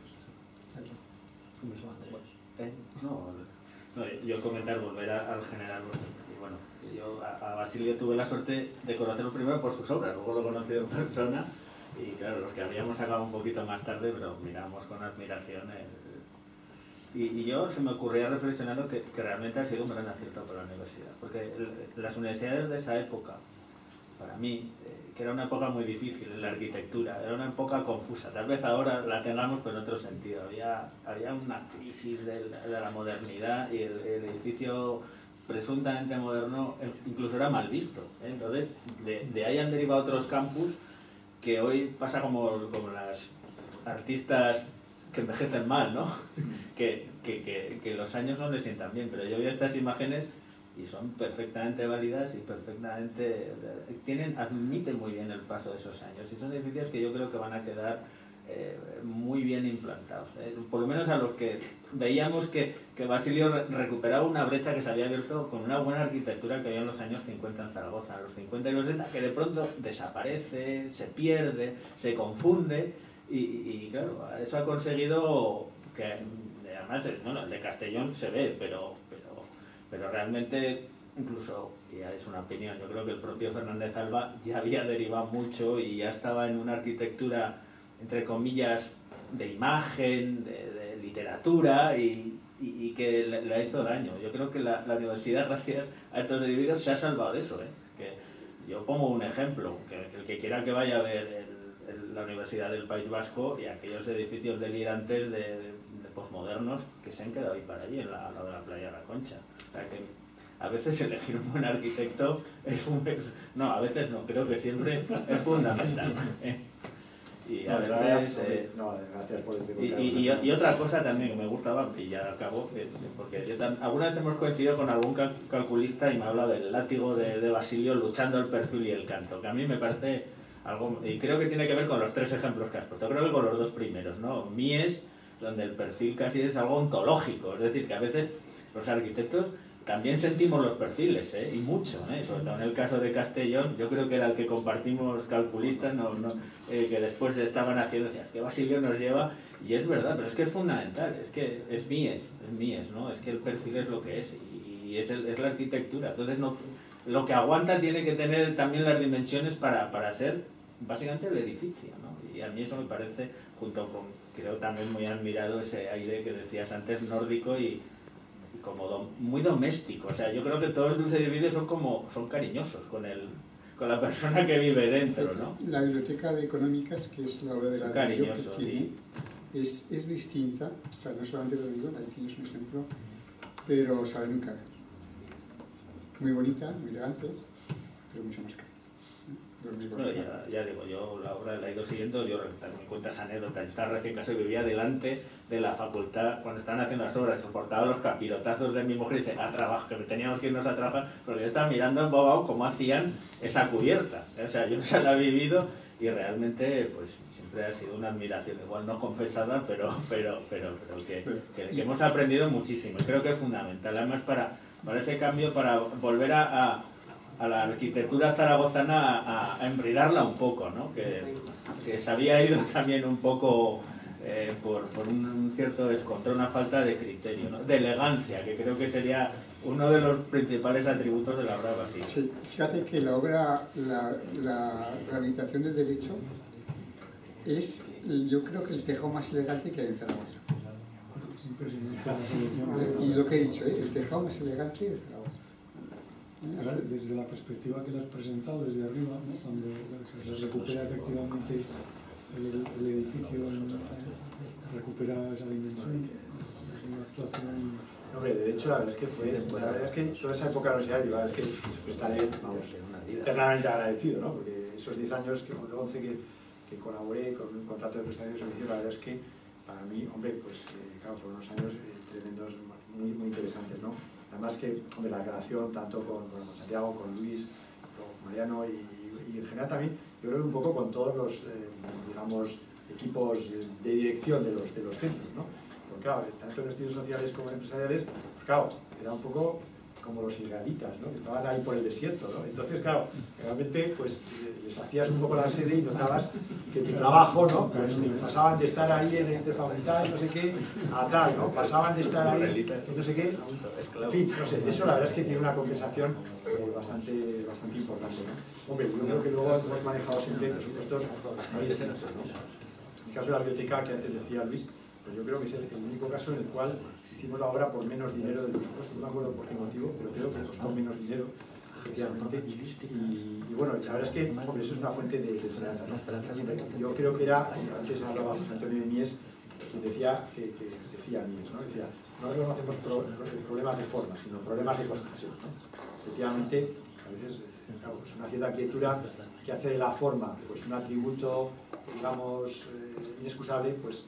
Speaker 6: No, yo comentar, volver al general, y bueno, yo a Basilio tuve la suerte de conocerlo primero por sus obras, luego lo conocí en persona, y claro, los que habíamos acabado un poquito más tarde, pero miramos con admiración y yo se me ocurría reflexionando que realmente ha sido un gran acierto para la universidad, porque las universidades de esa época, para mí, que era una época muy difícil en la arquitectura, era una época confusa, tal vez ahora la tengamos pero en otro sentido, había una crisis de la modernidad y el edificio presuntamente moderno incluso era mal visto, ¿eh? Entonces de ahí han derivado otros campus que hoy pasa como las artistas que envejecen mal, ¿no? que los años no les sientan bien, pero yo vi estas imágenes y son perfectamente válidas y perfectamente admiten muy bien el paso de esos años, y son edificios que yo creo que van a quedar muy bien implantados, por lo menos a los que veíamos que Basilio recuperaba una brecha que se había abierto con una buena arquitectura que había en los años 50 en Zaragoza, en los 50 y los 60, que de pronto desaparece, se pierde, se confunde, y claro, eso ha conseguido que, además, bueno, el de Castellón se ve, pero realmente, incluso, ya es una opinión, yo creo que el propio Fernández Alba ya había derivado mucho y ya estaba en una arquitectura, entre comillas, de imagen, de literatura, y que le hizo daño. Yo creo que la universidad, gracias a estos edificios, se ha salvado de eso, que yo pongo un ejemplo, que el que quiera que vaya a ver la Universidad del País Vasco y aquellos edificios delirantes de posmodernos que se han quedado ahí para allí, al lado de la playa de la Concha. O sea que a veces elegir un buen arquitecto no, a veces no, creo que siempre es fundamental. Y a veces,
Speaker 1: gracias por decirlo.
Speaker 6: Y otra cosa también que me gustaba, y ya acabo, porque alguna vez hemos coincidido con algún calculista y me ha hablado del látigo de Basilio luchando el perfil y el canto, que a mí me parece algo, y creo que tiene que ver con los tres ejemplos que has puesto, creo que con los dos primeros, ¿no? Mies, donde el perfil casi es algo ontológico, es decir, que a veces los arquitectos también sentimos los perfiles, y mucho, sobre todo en el caso de Castellón, yo creo que era el que compartimos calculistas, que después estaban haciendo, decías, que Basilio nos lleva, y es verdad, pero es que es fundamental, es que es Mies, ¿no? Es que el perfil es lo que es, y es la arquitectura, entonces lo que aguanta tiene que tener también las dimensiones para ser básicamente el edificio, ¿no? Y a mí eso me parece, junto con, creo también muy admirado ese aire que decías antes, nórdico y como muy doméstico. O sea, yo creo que todos los edificios son cariñosos con la persona que vive dentro, ¿no?
Speaker 2: La biblioteca de Económicas, que es la obra de la que tiene,
Speaker 6: sí.
Speaker 2: es distinta, o sea, no solamente lo digo, ahí tienes un ejemplo, pero sale muy cara. Muy bonita, muy elegante, pero mucho más cara.
Speaker 6: Bueno, ya digo, yo la obra la he ido siguiendo, yo me cuento esa anécdota. Yo estaba recién casado y vivía delante de la facultad cuando estaban haciendo las obras, soportaba los capirotazos de mi mujer y dice, a trabajar, que teníamos que irnos a trabajar, porque yo estaba mirando embobado cómo hacían esa cubierta. O sea, yo se la he vivido y realmente, pues, siempre ha sido una admiración, igual no confesada, pero que hemos aprendido muchísimo. Y creo que es fundamental, además para ese cambio, para volver a la arquitectura zaragozana a embridarla un poco, ¿no? Que se había ido también un poco por un cierto descontrol, una falta de criterio, ¿no? De elegancia, que creo que sería uno de los principales atributos de la obra de Basilio.
Speaker 2: Sí, fíjate que la obra, la rehabilitación del derecho es, yo creo que el tejado más elegante que hay en Zaragoza. Y lo que he dicho, el tejado más elegante de Zaragoza.
Speaker 7: Desde la perspectiva que lo has presentado desde arriba, ¿no? Cuando se recupera efectivamente el edificio, recupera esa dimensión, es una actuación.
Speaker 1: Hombre, de hecho, la verdad es que toda esa época de la universidad, yo la verdad es que estaré, eternamente agradecido, ¿no? Porque esos 10 años, que 11 que colaboré con un contrato de prestación de servicio, la verdad es que para mí, hombre, pues claro, fueron unos años tremendos, muy, muy interesantes, ¿no? Además que, hombre, la relación tanto con Santiago, con Luis, con Mariano y en general también, yo creo que un poco con todos los, digamos, equipos de dirección de los centros, ¿no? Porque claro, tanto en estudios sociales como en empresariales, pues claro, era un poco como los israelitas, ¿no? Que estaban ahí por el desierto, ¿no? Entonces, claro, realmente, pues, les hacías un poco la sede y notabas que tu trabajo, ¿no? Pues pasaban de estar ahí en interfacultad, no sé qué, a tal, ¿no? Pasaban de estar ahí, no sé qué, en fin, no sé, eso la verdad es que tiene una compensación bastante importante, ¿no? Hombre, yo creo que luego hemos manejado siempre presupuestos muy extensos, ¿no? En el caso de la biblioteca, que antes decía Luis, pues yo creo que es el único caso en el cual hicimos la obra por menos dinero del presupuesto, no me acuerdo por qué motivo, pero creo que costó menos dinero, efectivamente, y bueno, la verdad es que, hombre, eso es una fuente de enseñanza, ¿no? Yo creo que era, antes hablaba José Antonio de Mies, quien decía Mies, ¿no? Decía, no hacemos problemas de forma, sino problemas de construcción, ¿no? Efectivamente, a veces, claro, es una cierta quietura que hace de la forma, pues, un atributo, digamos, inexcusable, pues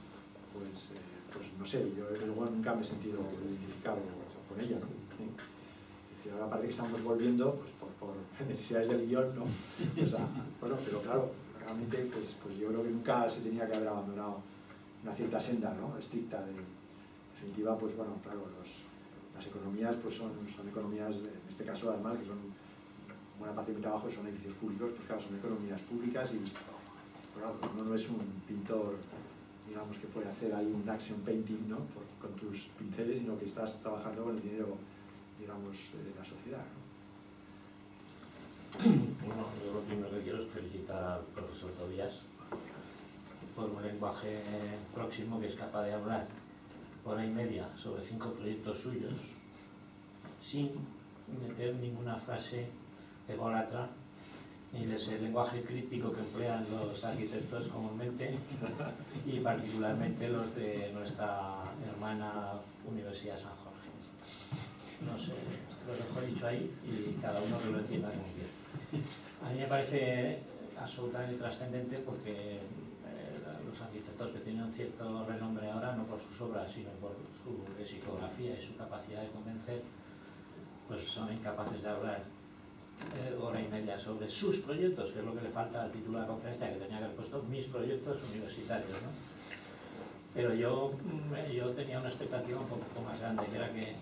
Speaker 1: no sé, yo desde luego nunca me he sentido identificado con ella, ¿no? Sí. ahora parece que estamos volviendo pues, por necesidades del guión, ¿no? O sea, bueno, pero claro, realmente pues yo creo que nunca se tenía que haber abandonado una cierta senda, ¿no? Estricta de, en definitiva, pues bueno, claro, las economías pues son economías, en este caso además, que son buena parte de mi trabajo son edificios públicos, pues claro, son economías públicas y claro, uno no es un pintor, digamos, que puede hacer ahí un action painting, ¿no? Con tus pinceles, sino que estás trabajando con el dinero, digamos, de la sociedad, ¿no?
Speaker 8: Bueno, yo lo primero que quiero es felicitar al profesor Tobías por un lenguaje próximo que es capaz de hablar hora y media sobre 5 proyectos suyos sin meter ninguna frase ególatra ni de ese lenguaje crítico que emplean los arquitectos comúnmente y particularmente los de nuestra hermana Universidad San Jorge. No sé, lo dejo dicho ahí y cada uno que lo entienda como quiera. A mí me parece absolutamente trascendente porque los arquitectos que tienen cierto renombre ahora, no por sus obras, sino por su lexicografía y su capacidad de convencer, pues son incapaces de hablar hora y media sobre sus proyectos, que es lo que le falta al título de la conferencia, que tenía que haber puesto mis proyectos universitarios, ¿no? Pero yo tenía una expectativa un poco más grande, que era que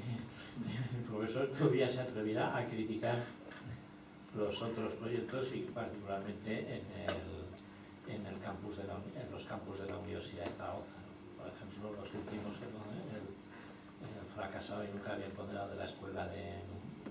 Speaker 8: el profesor todavía se atreviera a criticar los otros proyectos y particularmente en los campus de la Universidad de Zaragoza, ¿no? Por ejemplo, los últimos, el fracasado y nunca bien ponderado de la Escuela de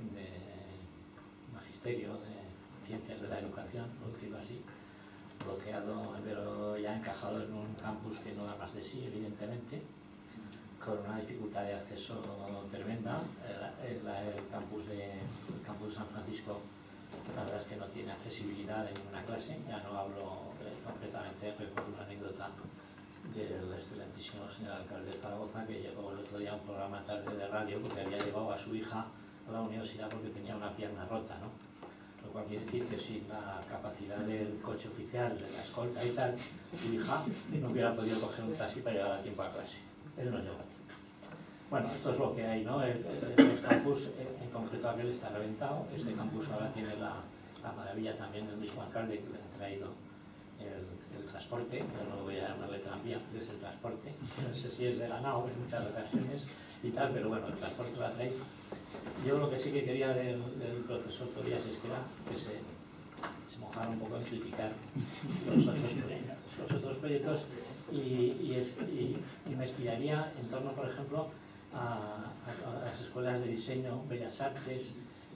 Speaker 8: Magisterio de Ciencias de la Educación, por decirlo así, bloqueado, pero ya encajado en un campus que no da más de sí, evidentemente, con una dificultad de acceso tremenda. El campus de San Francisco, la verdad es que no tiene accesibilidad en ninguna clase. Ya no hablo concretamente, recuerdo una anécdota del excelentísimo señor alcalde de Zaragoza, que llegó el otro día a un programa tarde de radio porque había llevado a su hija a la universidad porque tenía una pierna rota, ¿no? Lo cual quiere decir que sin la capacidad del coche oficial, de la escolta y tal, su hija no hubiera podido coger un taxi para llegar a tiempo a clase. Él no llegó a tiempo. Bueno, esto es lo que hay, ¿no? Los campus, en concreto aquel está reventado. Este campus ahora tiene la maravilla también del mismo alcalde que le ha traído el transporte. Yo no lo voy a llamar de tranvía, porque es el transporte. No sé si es de la nao en muchas ocasiones y tal, pero bueno, el transporte lo ha traído. Yo lo que sí que quería del profesor Tobías es que se mojara un poco en criticar los otros proyectos y me estiraría en torno, por ejemplo, a las escuelas de diseño, bellas artes,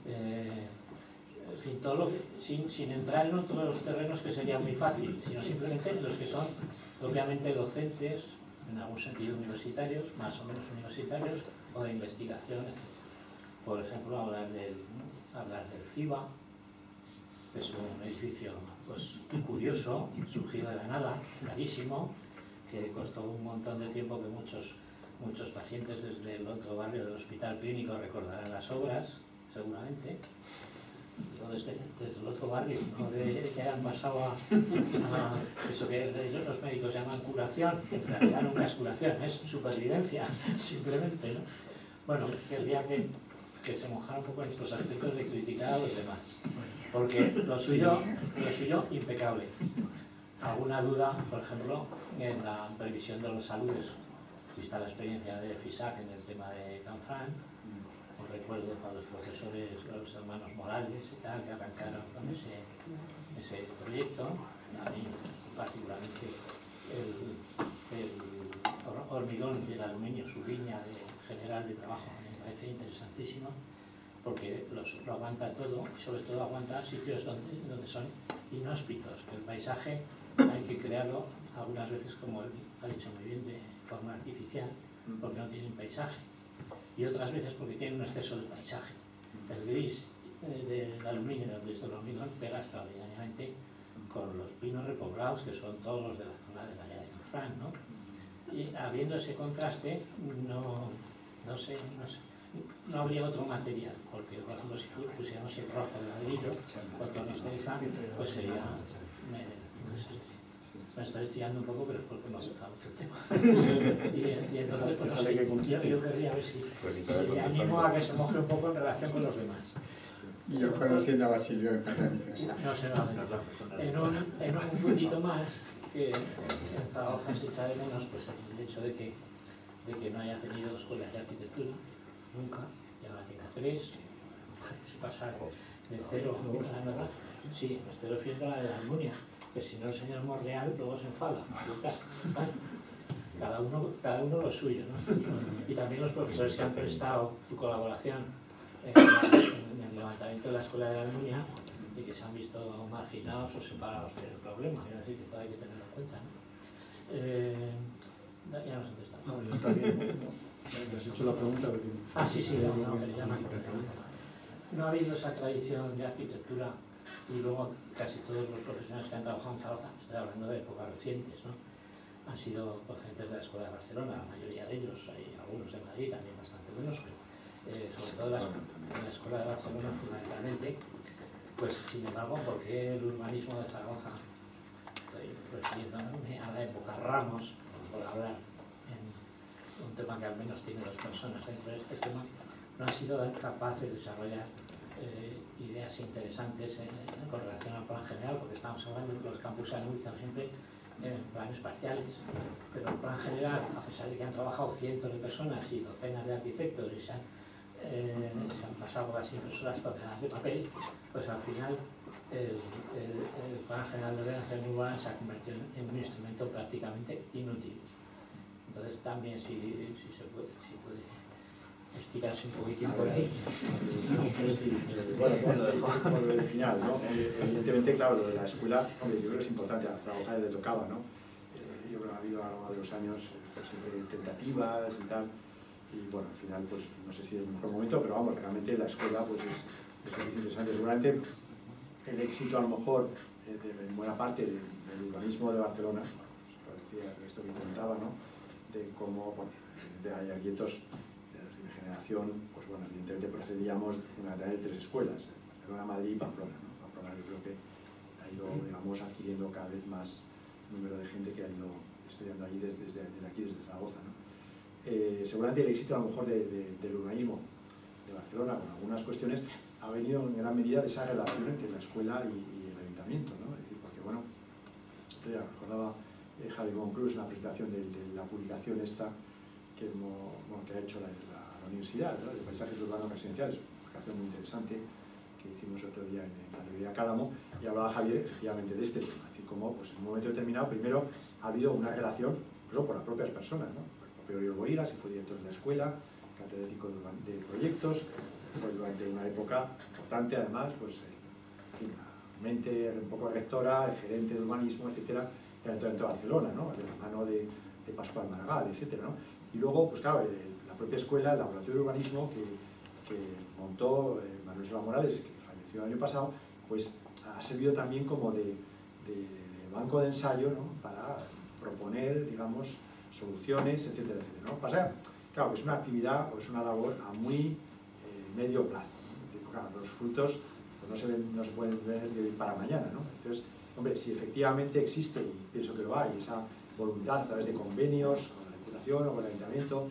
Speaker 8: en fin, todo lo que, sin entrar en todos los terrenos que sería muy fácil, sino simplemente los que son obviamente docentes, en algún sentido universitarios, más o menos universitarios, o de investigación, etc. Por ejemplo, hablar del CIBA, que es un edificio pues, curioso, surgido de la nada, carísimo, que costó un montón de tiempo, que muchos pacientes desde el otro barrio del Hospital Clínico recordarán las obras, seguramente. Digo, desde el otro barrio, no de que hayan pasado a eso que ellos los médicos llaman curación, en realidad nunca es curación, es supervivencia, simplemente, ¿no? Bueno, quería que se mojara un poco en estos aspectos de criticar a los demás, porque lo suyo impecable. Alguna duda, por ejemplo, en la previsión de los saludes, vista la experiencia de FISAC en el tema de Canfranc, os recuerdo para los profesores, los hermanos Morales y tal, que arrancaron con ese proyecto. A mí particularmente el hormigón y el aluminio, su línea general de trabajo, me parece interesantísima, porque lo aguanta todo y sobre todo aguanta sitios donde son inhóspitos, que el paisaje hay que crearlo algunas veces, como él ha dicho muy bien, de forma artificial, porque no tienen paisaje, y otras veces porque tienen un exceso de paisaje. El gris del aluminio, del hormigón, pega extraordinariamente con los pinos repoblados, que son todos los de la zona de la área de Canfranc, ¿no? Y habiendo ese contraste, no habría otro material, porque por ejemplo si pusiéramos el rojo de ladrillo o tonos de esa, pues sería un desastre. Me estoy estirando un poco, pero es porque me ha gustado mucho el tema. y entonces, pues no sé, yo querría ver si le animo a que se moje un poco en relación con los demás.
Speaker 2: Y yo conociendo a Basilio en Patánica.
Speaker 8: No sé, en un puntito más, que en Zaragoza se echa de menos, pues el hecho de que no haya tenido escuelas de arquitectura, nunca, y ahora tenga 3, pasar de 0 a nada. Sí, me estoy refiriendo a la de la Almunia, que si no enseñamos real, luego se enfada. Cada uno lo suyo, ¿no? Y también los profesores que han prestado su colaboración en el levantamiento de la escuela de la Almunia y que se han visto marginados o separados del problema. Es decir, que todo hay que tenerlo en cuenta, ¿no? Ya no sé dónde está.
Speaker 7: No, ya está bien. ¿Te has hecho la pregunta?
Speaker 8: Sí, ya me acuerdo. No ha habido esa tradición de arquitectura y luego casi todos los profesionales que han trabajado en Zaragoza, estoy hablando de épocas recientes, ¿no? Han sido docentes de la Escuela de Barcelona, la mayoría de ellos, hay algunos de Madrid también bastante buenos, pero sobre todo en la Escuela de Barcelona fundamentalmente. Pues sin embargo, ¿por qué el urbanismo de Zaragoza? Estoy refiriéndome a la época Ramos, por hablar en un tema que al menos tiene 2 personas dentro de este tema, no ha sido capaz de desarrollar ideas interesantes con relación al plan general, porque estamos hablando de que los campus se han ubicado siempre en planes parciales, pero el plan general, a pesar de que han trabajado cientos de personas y docenas de arquitectos y se han pasado por las impresoras toneladas de papel, pues al final el plan general de ordenación urbana se ha convertido en un instrumento prácticamente inútil. Entonces también si puede estirarse un poquitín por ahí.
Speaker 1: Bueno, por lo del final, ¿no? Evidentemente, claro, lo de la escuela, hombre, yo creo que es importante, a Zaragoza ya le tocaba, ¿no? Yo creo que ha habido a lo largo de los años pues, siempre tentativas y tal, y bueno, al final, pues no sé si es el mejor momento, pero vamos, realmente la escuela pues es interesante. Seguramente el éxito, a lo mejor, en buena parte del urbanismo de Barcelona, pues, parecía esto que comentaba, ¿no? De cómo, bueno, hay arquitectos de generación, pues bueno, evidentemente procedíamos fundamentalmente de 3 escuelas, Barcelona, Madrid y Pamplona, ¿no? Pamplona yo creo que ha ido, digamos, adquiriendo cada vez más número de gente que ha ido estudiando allí desde aquí, desde Zaragoza, ¿no? Seguramente el éxito a lo mejor del urbanismo de Barcelona, con algunas cuestiones, ha venido en gran medida de esa relación entre la escuela y el ayuntamiento, ¿no? Es decir, porque bueno, ya recordaba Javi Monclús en la presentación de la publicación esta que ha hecho la universidad, ¿no? De paisajes urbanos residenciales, una publicación muy interesante que hicimos otro día en la librería Cálamo, y hablaba Javier efectivamente de este tema, es decir, cómo pues, en un momento determinado primero ha habido una relación incluso por las propias personas, ¿no? El propio Oriol Bohigas, que fue director de la escuela, catedrático de proyectos, fue durante una época importante además, pues la mente un poco rectora, el gerente de urbanismo, etcétera, dentro de Barcelona, ¿no? De la mano de Pascual Maragall, etcétera, ¿no? Y luego, pues claro, la propia escuela, el laboratorio de urbanismo que montó Manuel Solá Morales, que falleció el año pasado, pues ha servido también como de banco de ensayo, ¿no? Para proponer, digamos, soluciones, etcétera, etcétera, ¿no? Pasa, claro, que es una actividad o es una labor a muy medio plazo, ¿no? Es decir, claro, los frutos pues, no se pueden ver de hoy para mañana, ¿no? Entonces, hombre, si efectivamente existe, y pienso que lo hay, esa voluntad a través de convenios con la Diputación o con el Ayuntamiento,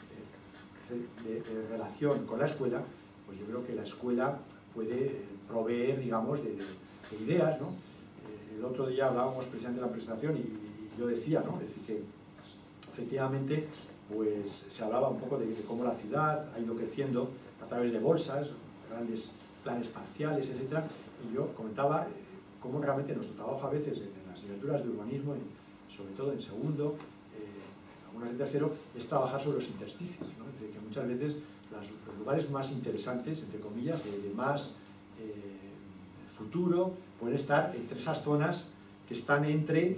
Speaker 1: de relación con la escuela, pues yo creo que la escuela puede proveer, digamos, de ideas, ¿no? El otro día hablábamos precisamente de la presentación y yo decía, ¿no? Es decir, que efectivamente pues, se hablaba un poco de cómo la ciudad ha ido creciendo a través de bolsas, grandes planes parciales, etc. Y yo comentaba cómo realmente nuestro trabajo a veces en las asignaturas de urbanismo, sobre todo en segundo, algunas de tercero, es trabajar sobre los intersticios, ¿no? Es decir, que muchas veces los lugares más interesantes, entre comillas, de más futuro, pueden estar entre esas zonas que están entre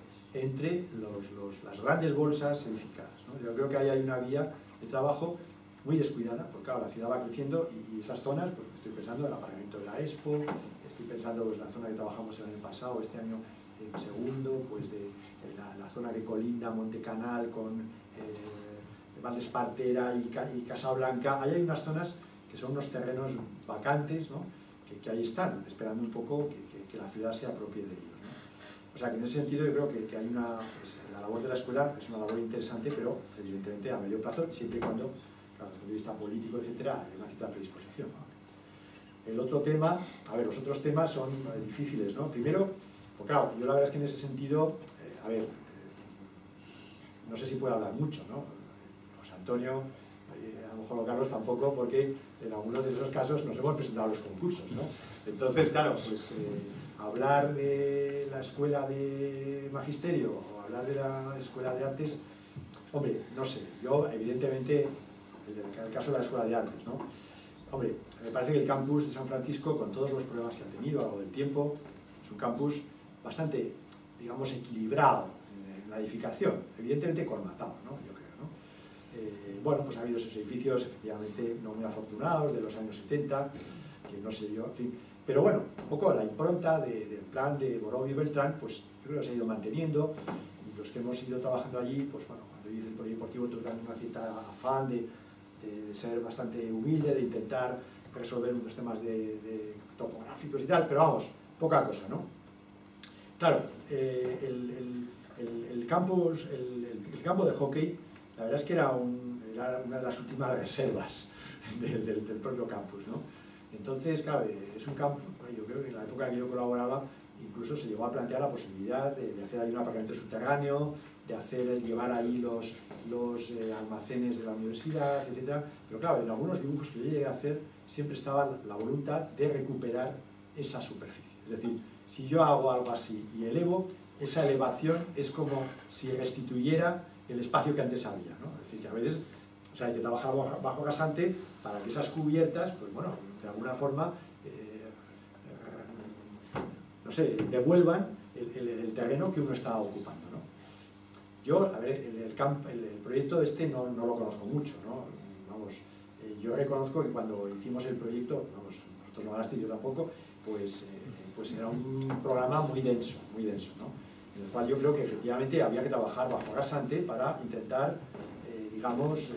Speaker 1: las grandes bolsas edificadas, ¿no? Yo creo que ahí hay una vía de trabajo muy descuidada, porque claro, la ciudad va creciendo y esas zonas, pues estoy pensando en el aparcamiento de la Expo, estoy pensando en pues, la zona que trabajamos el año pasado, este año en segundo, pues de la zona que colinda Montecanal con Valdespartera y Casablanca. Ahí hay unas zonas que son unos terrenos vacantes, ¿no? que ahí están, esperando un poco que la ciudad se apropie de ellos, ¿no? O sea que en ese sentido yo creo que hay la labor de la escuela es una labor interesante, pero evidentemente a medio plazo, siempre y cuando, claro, desde el punto de vista político, etcétera, hay una cierta predisposición, ¿no? El otro tema, a ver, los otros temas son difíciles, ¿no? Primero, pues claro, yo la verdad es que en ese sentido, no sé si puedo hablar mucho, ¿no? José Antonio, a lo mejor Carlos tampoco, porque en algunos de esos casos nos hemos presentado a los concursos, ¿no? Entonces, claro, pues hablar de la escuela de magisterio o hablar de la escuela de artes, hombre, no sé, yo evidentemente, en el caso de la escuela de artes, ¿no? Hombre, me parece que el campus de San Francisco, con todos los problemas que ha tenido a lo largo del tiempo, es un campus bastante, digamos, equilibrado en la edificación, evidentemente colmatado, ¿no? Yo creo, ¿no? Bueno, pues ha habido esos edificios efectivamente no muy afortunados de los años 70, que no sé yo, en fin. Pero bueno, un poco la impronta del plan de Borovi y Beltrán, pues yo creo que se ha ido manteniendo, y los que hemos ido trabajando allí, pues bueno, cuando hice el polideportivo tuve una cierta afán de ser bastante humilde, de intentar resolver unos temas de topográficos y tal, pero vamos, poca cosa, ¿no? Claro, el campo de hockey, la verdad es que era una de las últimas reservas del propio campus, ¿no? Entonces, claro, es un campo, yo creo que en la época en que yo colaboraba, incluso se llegó a plantear la posibilidad de hacer ahí un aparcamiento subterráneo, de llevar ahí los almacenes de la universidad, etc. Pero claro, en algunos dibujos que yo llegué a hacer, siempre estaba la voluntad de recuperar esa superficie. Es decir, si yo hago algo así y elevo, esa elevación es como si restituyera el espacio que antes había, ¿no? Es decir, que a veces, o sea, hay que trabajar bajo rasante para que esas cubiertas, pues bueno, de alguna forma, no sé, devuelvan el terreno que uno está ocupando, ¿no? Yo, a ver, el proyecto este no lo conozco mucho, ¿no? Vamos, yo reconozco que cuando hicimos el proyecto, vamos, vosotros no hablasteis, yo tampoco, pues era un programa muy denso, ¿no? En el cual yo creo que efectivamente había que trabajar bajo rasante para intentar, digamos,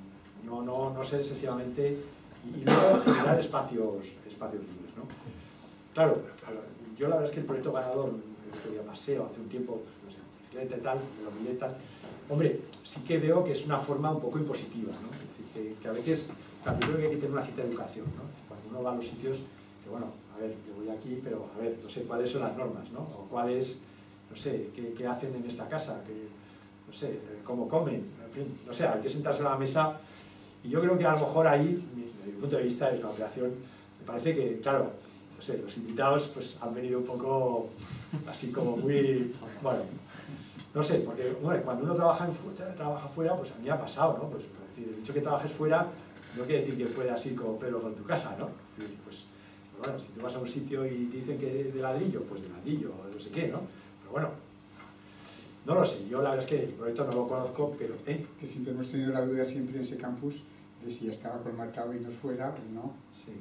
Speaker 1: no ser excesivamente, y luego generar espacios libres, ¿no? Claro, yo la verdad es que el proyecto ganador, el que ya paseo hace un tiempo, no sé, bicicleta y tal, me lo miré y tal, hombre, sí que veo que es una forma un poco impositiva, ¿no? Es decir, que a veces, claro, yo creo que hay que tener una cierta educación, ¿no? Es decir, cuando uno va a los sitios, que bueno, a ver, yo voy aquí, pero a ver, no sé cuáles son las normas, ¿no? O cuáles, no sé, qué hacen en esta casa, no sé, cómo comen, en fin, no sé, hay que sentarse a la mesa, y yo creo que a lo mejor ahí, desde mi punto de vista, es una operación, me parece que, claro, no sé, los invitados pues han venido un poco así como muy, bueno, no sé, porque bueno, cuando uno trabaja fuera, pues a mí ha pasado, ¿no? Pues es decir, el hecho que trabajes fuera no quiere decir que fuera así como pelo con tu casa, ¿no? Es decir, pues bueno, si tú vas a un sitio y te dicen que es de ladrillo, pues de ladrillo, o no sé qué, ¿no? Pero bueno, no lo sé, yo la verdad es que el proyecto no lo conozco, pero...
Speaker 2: Que siempre hemos tenido la duda siempre en ese campus de si ya estaba colmatado y no fuera o no.
Speaker 1: Sí.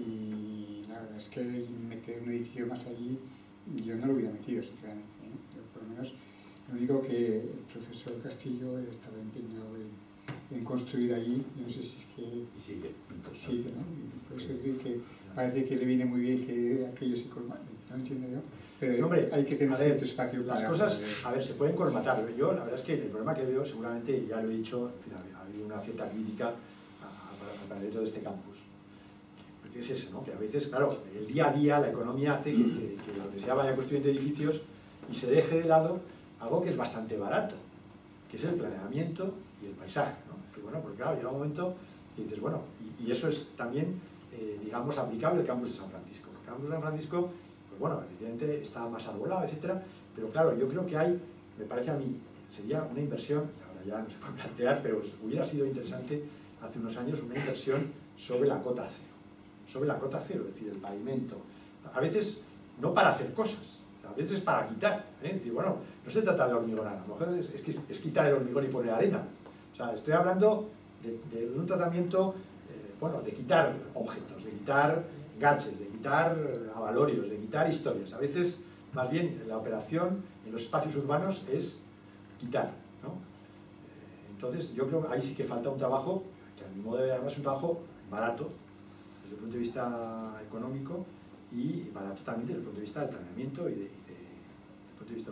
Speaker 2: Y la verdad es que meter un edificio más allí, yo no lo hubiera metido, sinceramente, ¿eh? Yo, por lo menos, lo único que el profesor Castillo estaba empeñado en construir allí, yo no sé si es que...
Speaker 6: Y
Speaker 2: sigue, ¿no? Y por eso creo que parece que le viene muy bien que aquello se colmate, no entiendo yo. Pero
Speaker 1: hombre,
Speaker 2: hay que tener cierto espacio
Speaker 1: las
Speaker 2: para
Speaker 1: cosas,
Speaker 2: poder...
Speaker 1: a ver, se pueden colmatar. Yo, la verdad es que el problema que veo, seguramente, ya lo he dicho, en fin, ha habido una cierta crítica para dentro de este campus. Porque es eso, ¿no? Que a veces, claro, el día a día, la economía hace que donde se vaya construyendo edificios y se deje de lado algo que es bastante barato, que es el planeamiento y el paisaje, ¿no? Es decir, bueno, porque claro, llega un momento que dices, bueno, y eso es también, digamos, aplicable al campus de San Francisco. El campus de San Francisco, pues bueno, evidentemente está más arbolado, etcétera, pero claro, yo creo que hay, me parece a mí, sería una inversión, ahora ya no se puede plantear, pero hubiera sido interesante hace unos años una inversión sobre la cota cero, es decir, el pavimento. A veces no para hacer cosas, a veces para quitar, ¿eh? Es decir, bueno, no se trata de hormigonar, a lo mejor es quitar el hormigón y poner arena. O sea, estoy hablando de un tratamiento, bueno, de quitar objetos, de quitar gadgets, de quitar avalorios, de quitar historias. A veces, más bien, la operación en los espacios urbanos es quitar, ¿no? Entonces, yo creo que ahí sí que falta un trabajo, que a mi modo de ver, además es un trabajo barato, desde el punto de vista económico, y barato también desde el punto de vista del planeamiento y desde el punto de vista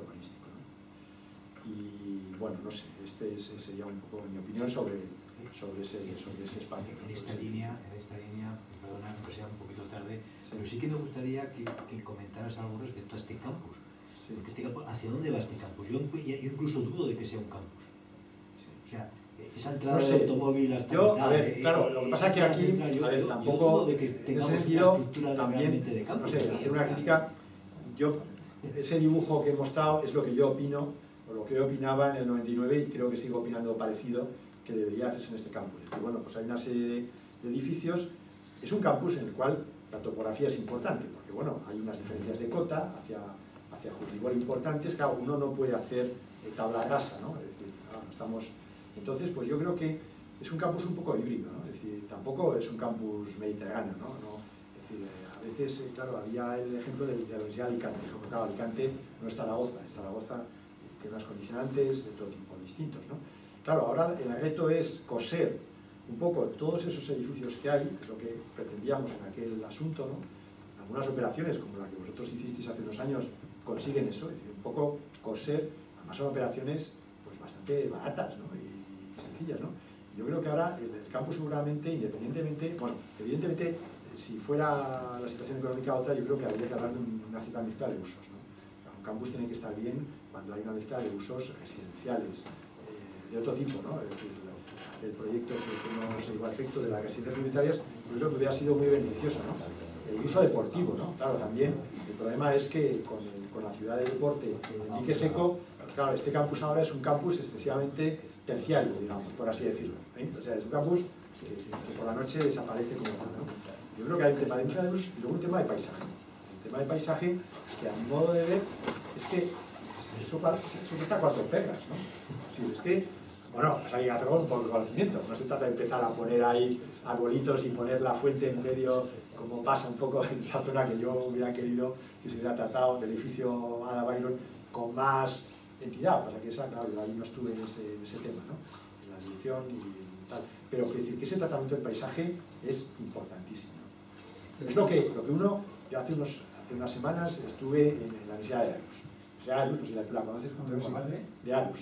Speaker 1: bueno, no sé, sería un poco mi opinión sobre ese espacio.
Speaker 5: En esta línea, perdona que sea un poquito tarde, pero sí que me gustaría que comentaras algo respecto a este campus.
Speaker 1: Sí.
Speaker 5: Porque este campus, ¿hacia dónde va este campus? Yo incluso dudo de que sea un campus.
Speaker 1: Sí.
Speaker 5: O sea, esa entrada
Speaker 1: no sé,
Speaker 5: de automóvil hasta
Speaker 1: yo,
Speaker 5: mitad,
Speaker 1: a ver, claro, lo que pasa es que aquí, tampoco,
Speaker 5: de que
Speaker 1: en ese
Speaker 5: tengamos
Speaker 1: sentido,
Speaker 5: una estructura
Speaker 1: también,
Speaker 5: realmente de campus.
Speaker 1: no sé, hacer una crítica, ese dibujo que he mostrado es lo que yo opino, o lo que yo opinaba en el 99, y creo que sigo opinando parecido, que debería hacerse en este campus. Es decir, bueno, pues hay una serie de edificios, es un campus en el cual la topografía es importante, porque bueno, hay unas diferencias de cota hacia Juribor importantes, claro, uno no puede hacer tabla rasa, ¿no? Es decir, entonces, pues yo creo que es un campus un poco híbrido, ¿no? Es decir, tampoco es un campus mediterráneo, ¿no? Es decir, a veces, claro, había el ejemplo de la Universidad de Alicante, como claro, Alicante no es Zaragoza, tiene unas condicionantes de todo tipo distintos, ¿no? Claro, ahora el reto es coser un poco todos esos edificios que hay, es lo que pretendíamos en aquel asunto, ¿no? Algunas operaciones, como la que vosotros hicisteis hace unos años, consiguen eso, es decir, un poco coser, además son operaciones pues bastante baratas, ¿no? Y sencillas, ¿no? Yo creo que ahora el campus seguramente, independientemente, bueno, evidentemente, si fuera la situación económica otra, yo creo que habría que hablar de una cierta mezcla de usos, ¿no? Un campus tiene que estar bien cuando hay una mezcla de usos residenciales, de otro tipo, ¿no? Es decir, el proyecto que no se llevó a efecto de las residencias comunitarias, yo creo que hubiera sido muy beneficioso, ¿no? El uso deportivo, ¿no? Claro, también el problema es que con la ciudad de deporte en dique seco, claro, este campus ahora es un campus excesivamente terciario, digamos, por así decirlo, ¿eh? O sea, es un campus que por la noche desaparece como tal, ¿no? Yo creo que hay un tema de mezcla de usos y luego un tema de paisaje. El tema de paisaje, que a mi modo de ver, es que eso cuesta 4 perras, ¿no? Es decir, es que bueno, pues hay que hacerlo con poco conocimiento. No se trata de empezar a poner ahí arbolitos y poner la fuente en medio, como pasa un poco en esa zona que yo hubiera querido que se hubiera tratado del edificio Ada Byron con más entidad. Pasa que esa, claro, yo ahí no estuve en ese tema, ¿no? En la edición y tal. Pero quiero decir que ese tratamiento del paisaje es importantísimo, ¿no? Es lo que uno, yo hace unas semanas estuve en la Universidad de Aarhus. O sea, Aarhus, no sé si tú la conoces, de Aarhus,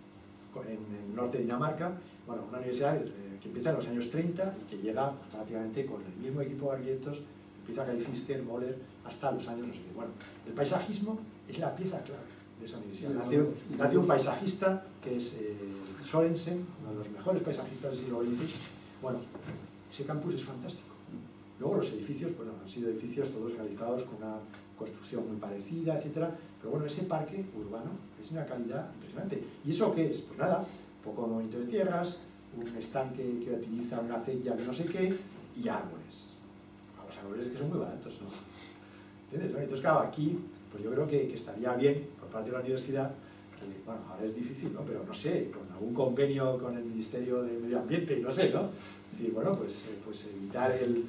Speaker 1: en el norte de Dinamarca, bueno, una universidad que empieza en los años 30 y que llega pues, prácticamente con el mismo equipo de arquitectos, empieza Kai Fisker, Moller, hasta los años no sé qué. Bueno, el paisajismo es la pieza clave de esa universidad. Nació un paisajista que es Sorensen, uno de los mejores paisajistas del siglo XX. Bueno, ese campus es fantástico. Luego los edificios, bueno, han sido edificios todos realizados con una construcción muy parecida, etcétera. Pero bueno, ese parque urbano es una calidad impresionante. ¿Y eso qué es? Pues nada, poco movimiento de tierras, un estanque que utiliza una acequia de no sé qué y árboles. A los árboles que son muy baratos, ¿no? ¿Entiendes? ¿No? Entonces, claro, aquí, pues yo creo que estaría bien, por parte de la universidad, que, bueno, ahora es difícil, ¿no? Pero no sé, con algún convenio con el Ministerio de Medio Ambiente, no sé, ¿no? Es decir, bueno, pues evitar el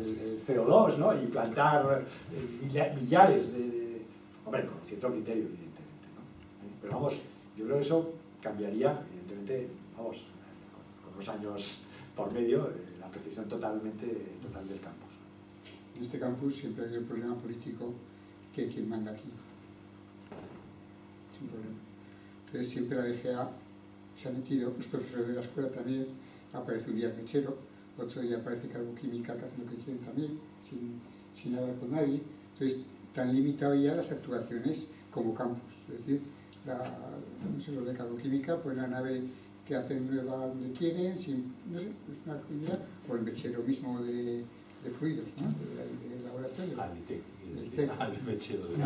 Speaker 1: CO2, ¿no? Y plantar millares de hombre, con cierto criterio, evidentemente, ¿no? Pero vamos, yo creo que eso cambiaría, evidentemente, vamos, con unos años por medio, la percepción total del campus.
Speaker 2: En este campus siempre hay el problema político que quien manda aquí. Es un problema. Entonces siempre la DGA se ha metido, los profesores de la escuela también, aparece un día el mechero, otro día aparece Carboquímica que hacen lo que quieren también, sin hablar con nadie. Entonces, tan limitado ya las actuaciones como campus. Es decir, no sé, los de Carboquímica, pues la nave que hacen nueva donde quieren, no sé, es una actividad, o el mechero mismo de fluidos, ¿no? Del laboratorio.
Speaker 4: Al mechero de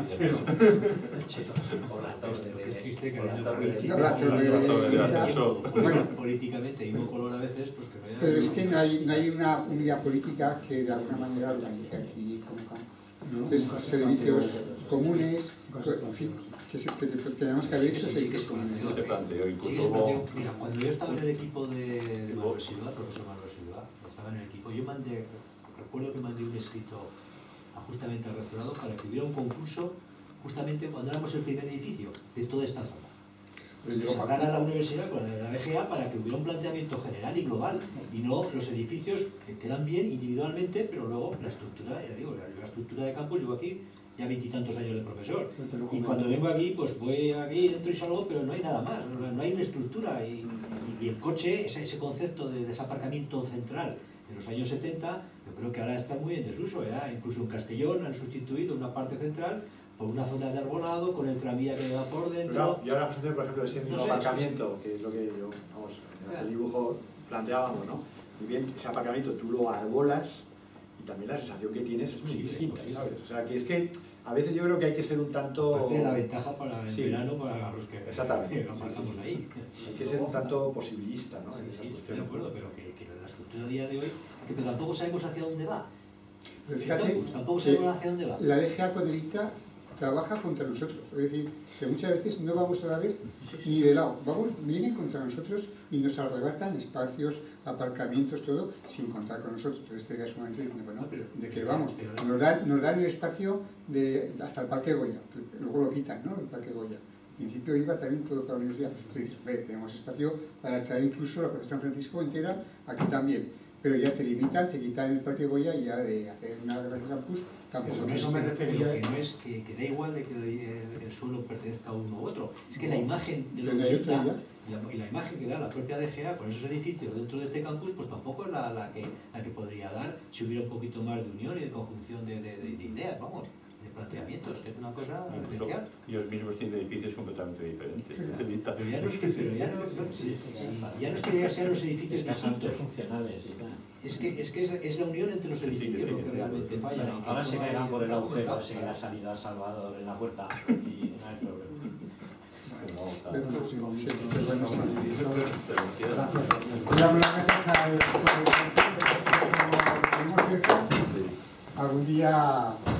Speaker 5: políticamente y un color a veces, pues que vaya.
Speaker 2: Pero es que no hay una unidad política que de alguna manera organice aquí como campus. Entonces, servicios comunes, en fin, que tenemos que haber hecho servicios comunes.
Speaker 4: No te planteo,
Speaker 5: incluso. Mira, cuando yo estaba en el equipo de Manuel Silva, profesor Manuel Silva, estaba en el equipo, recuerdo que mandé un escrito justamente al rectorado para que hubiera un concurso justamente cuando éramos el primer edificio de toda esta zona. Se hablara a la universidad con la BGA para que hubiera un planteamiento general y global y no los edificios que quedan bien individualmente, pero luego la estructura, ya digo, la estructura de campus, yo aquí ya 20 y tantos años de profesor. Y cuando vengo aquí, pues voy aquí, entro y salgo, pero no hay nada más, no hay una estructura. Y el coche, ese concepto de desaparcamiento central de los años 70, yo creo que ahora está muy en desuso. Incluso en Castellón han sustituido una parte central por una zona de arbonado con el tranvía que va por dentro.
Speaker 1: Claro, y ahora, por ejemplo, ese mismo aparcamiento, que es lo que yo, vamos, en el dibujo planteábamos, ¿no? Muy bien, ese aparcamiento tú lo arbolas y también la sensación que tienes es muy distinta, ¿sabes? O sea, que es que a veces yo creo que hay que ser un tanto...
Speaker 5: Tiene la ventaja para el verano, para los que
Speaker 1: exactamente,
Speaker 5: no pasamos ahí.
Speaker 1: Hay que ser un tanto posibilista, ¿no?
Speaker 5: Sí, estoy de acuerdo, pero que la estructura a día de hoy, que tampoco sabemos hacia dónde va.
Speaker 2: Pero fíjate,
Speaker 5: tampoco sabemos hacia dónde va.
Speaker 2: La DGA Codelita trabaja contra nosotros, es decir, que muchas veces no vamos a la vez ni de lado, vienen contra nosotros y nos arrebatan espacios, aparcamientos, todo, sin contar con nosotros. Entonces te das una vez, bueno, de que vamos, nos dan el espacio hasta el Parque Goya, luego lo quitan, ¿no? El Parque Goya. En principio iba también todo para la universidad. Entonces dices, tenemos espacio para traer incluso la Plaza San Francisco entera, aquí también. Pero ya te limitan, te quitan el Parque Goya y ya de hacer una gran campus, tampoco.
Speaker 5: Eso me refería, que no es que da igual de que el suelo pertenezca a uno u otro. Es que la imagen de lo que da y la imagen que da la propia DGA con esos edificios dentro de este campus, pues tampoco es la que podría dar si hubiera un poquito más de unión y de conjunción de ideas, vamos, de planteamientos, que es una cosa esencial.
Speaker 4: Ellos mismos tienen edificios completamente diferentes.
Speaker 5: Pero ya no es que ya sean los edificios distintos.
Speaker 8: Funcionales y tal.
Speaker 5: Es que es la unión entre los edificios lo que realmente falla.
Speaker 8: Bueno, ahora se caerán por el agujero ese que ha salido a Salvador en la puerta y no hay problema.
Speaker 2: Gracias. Algún día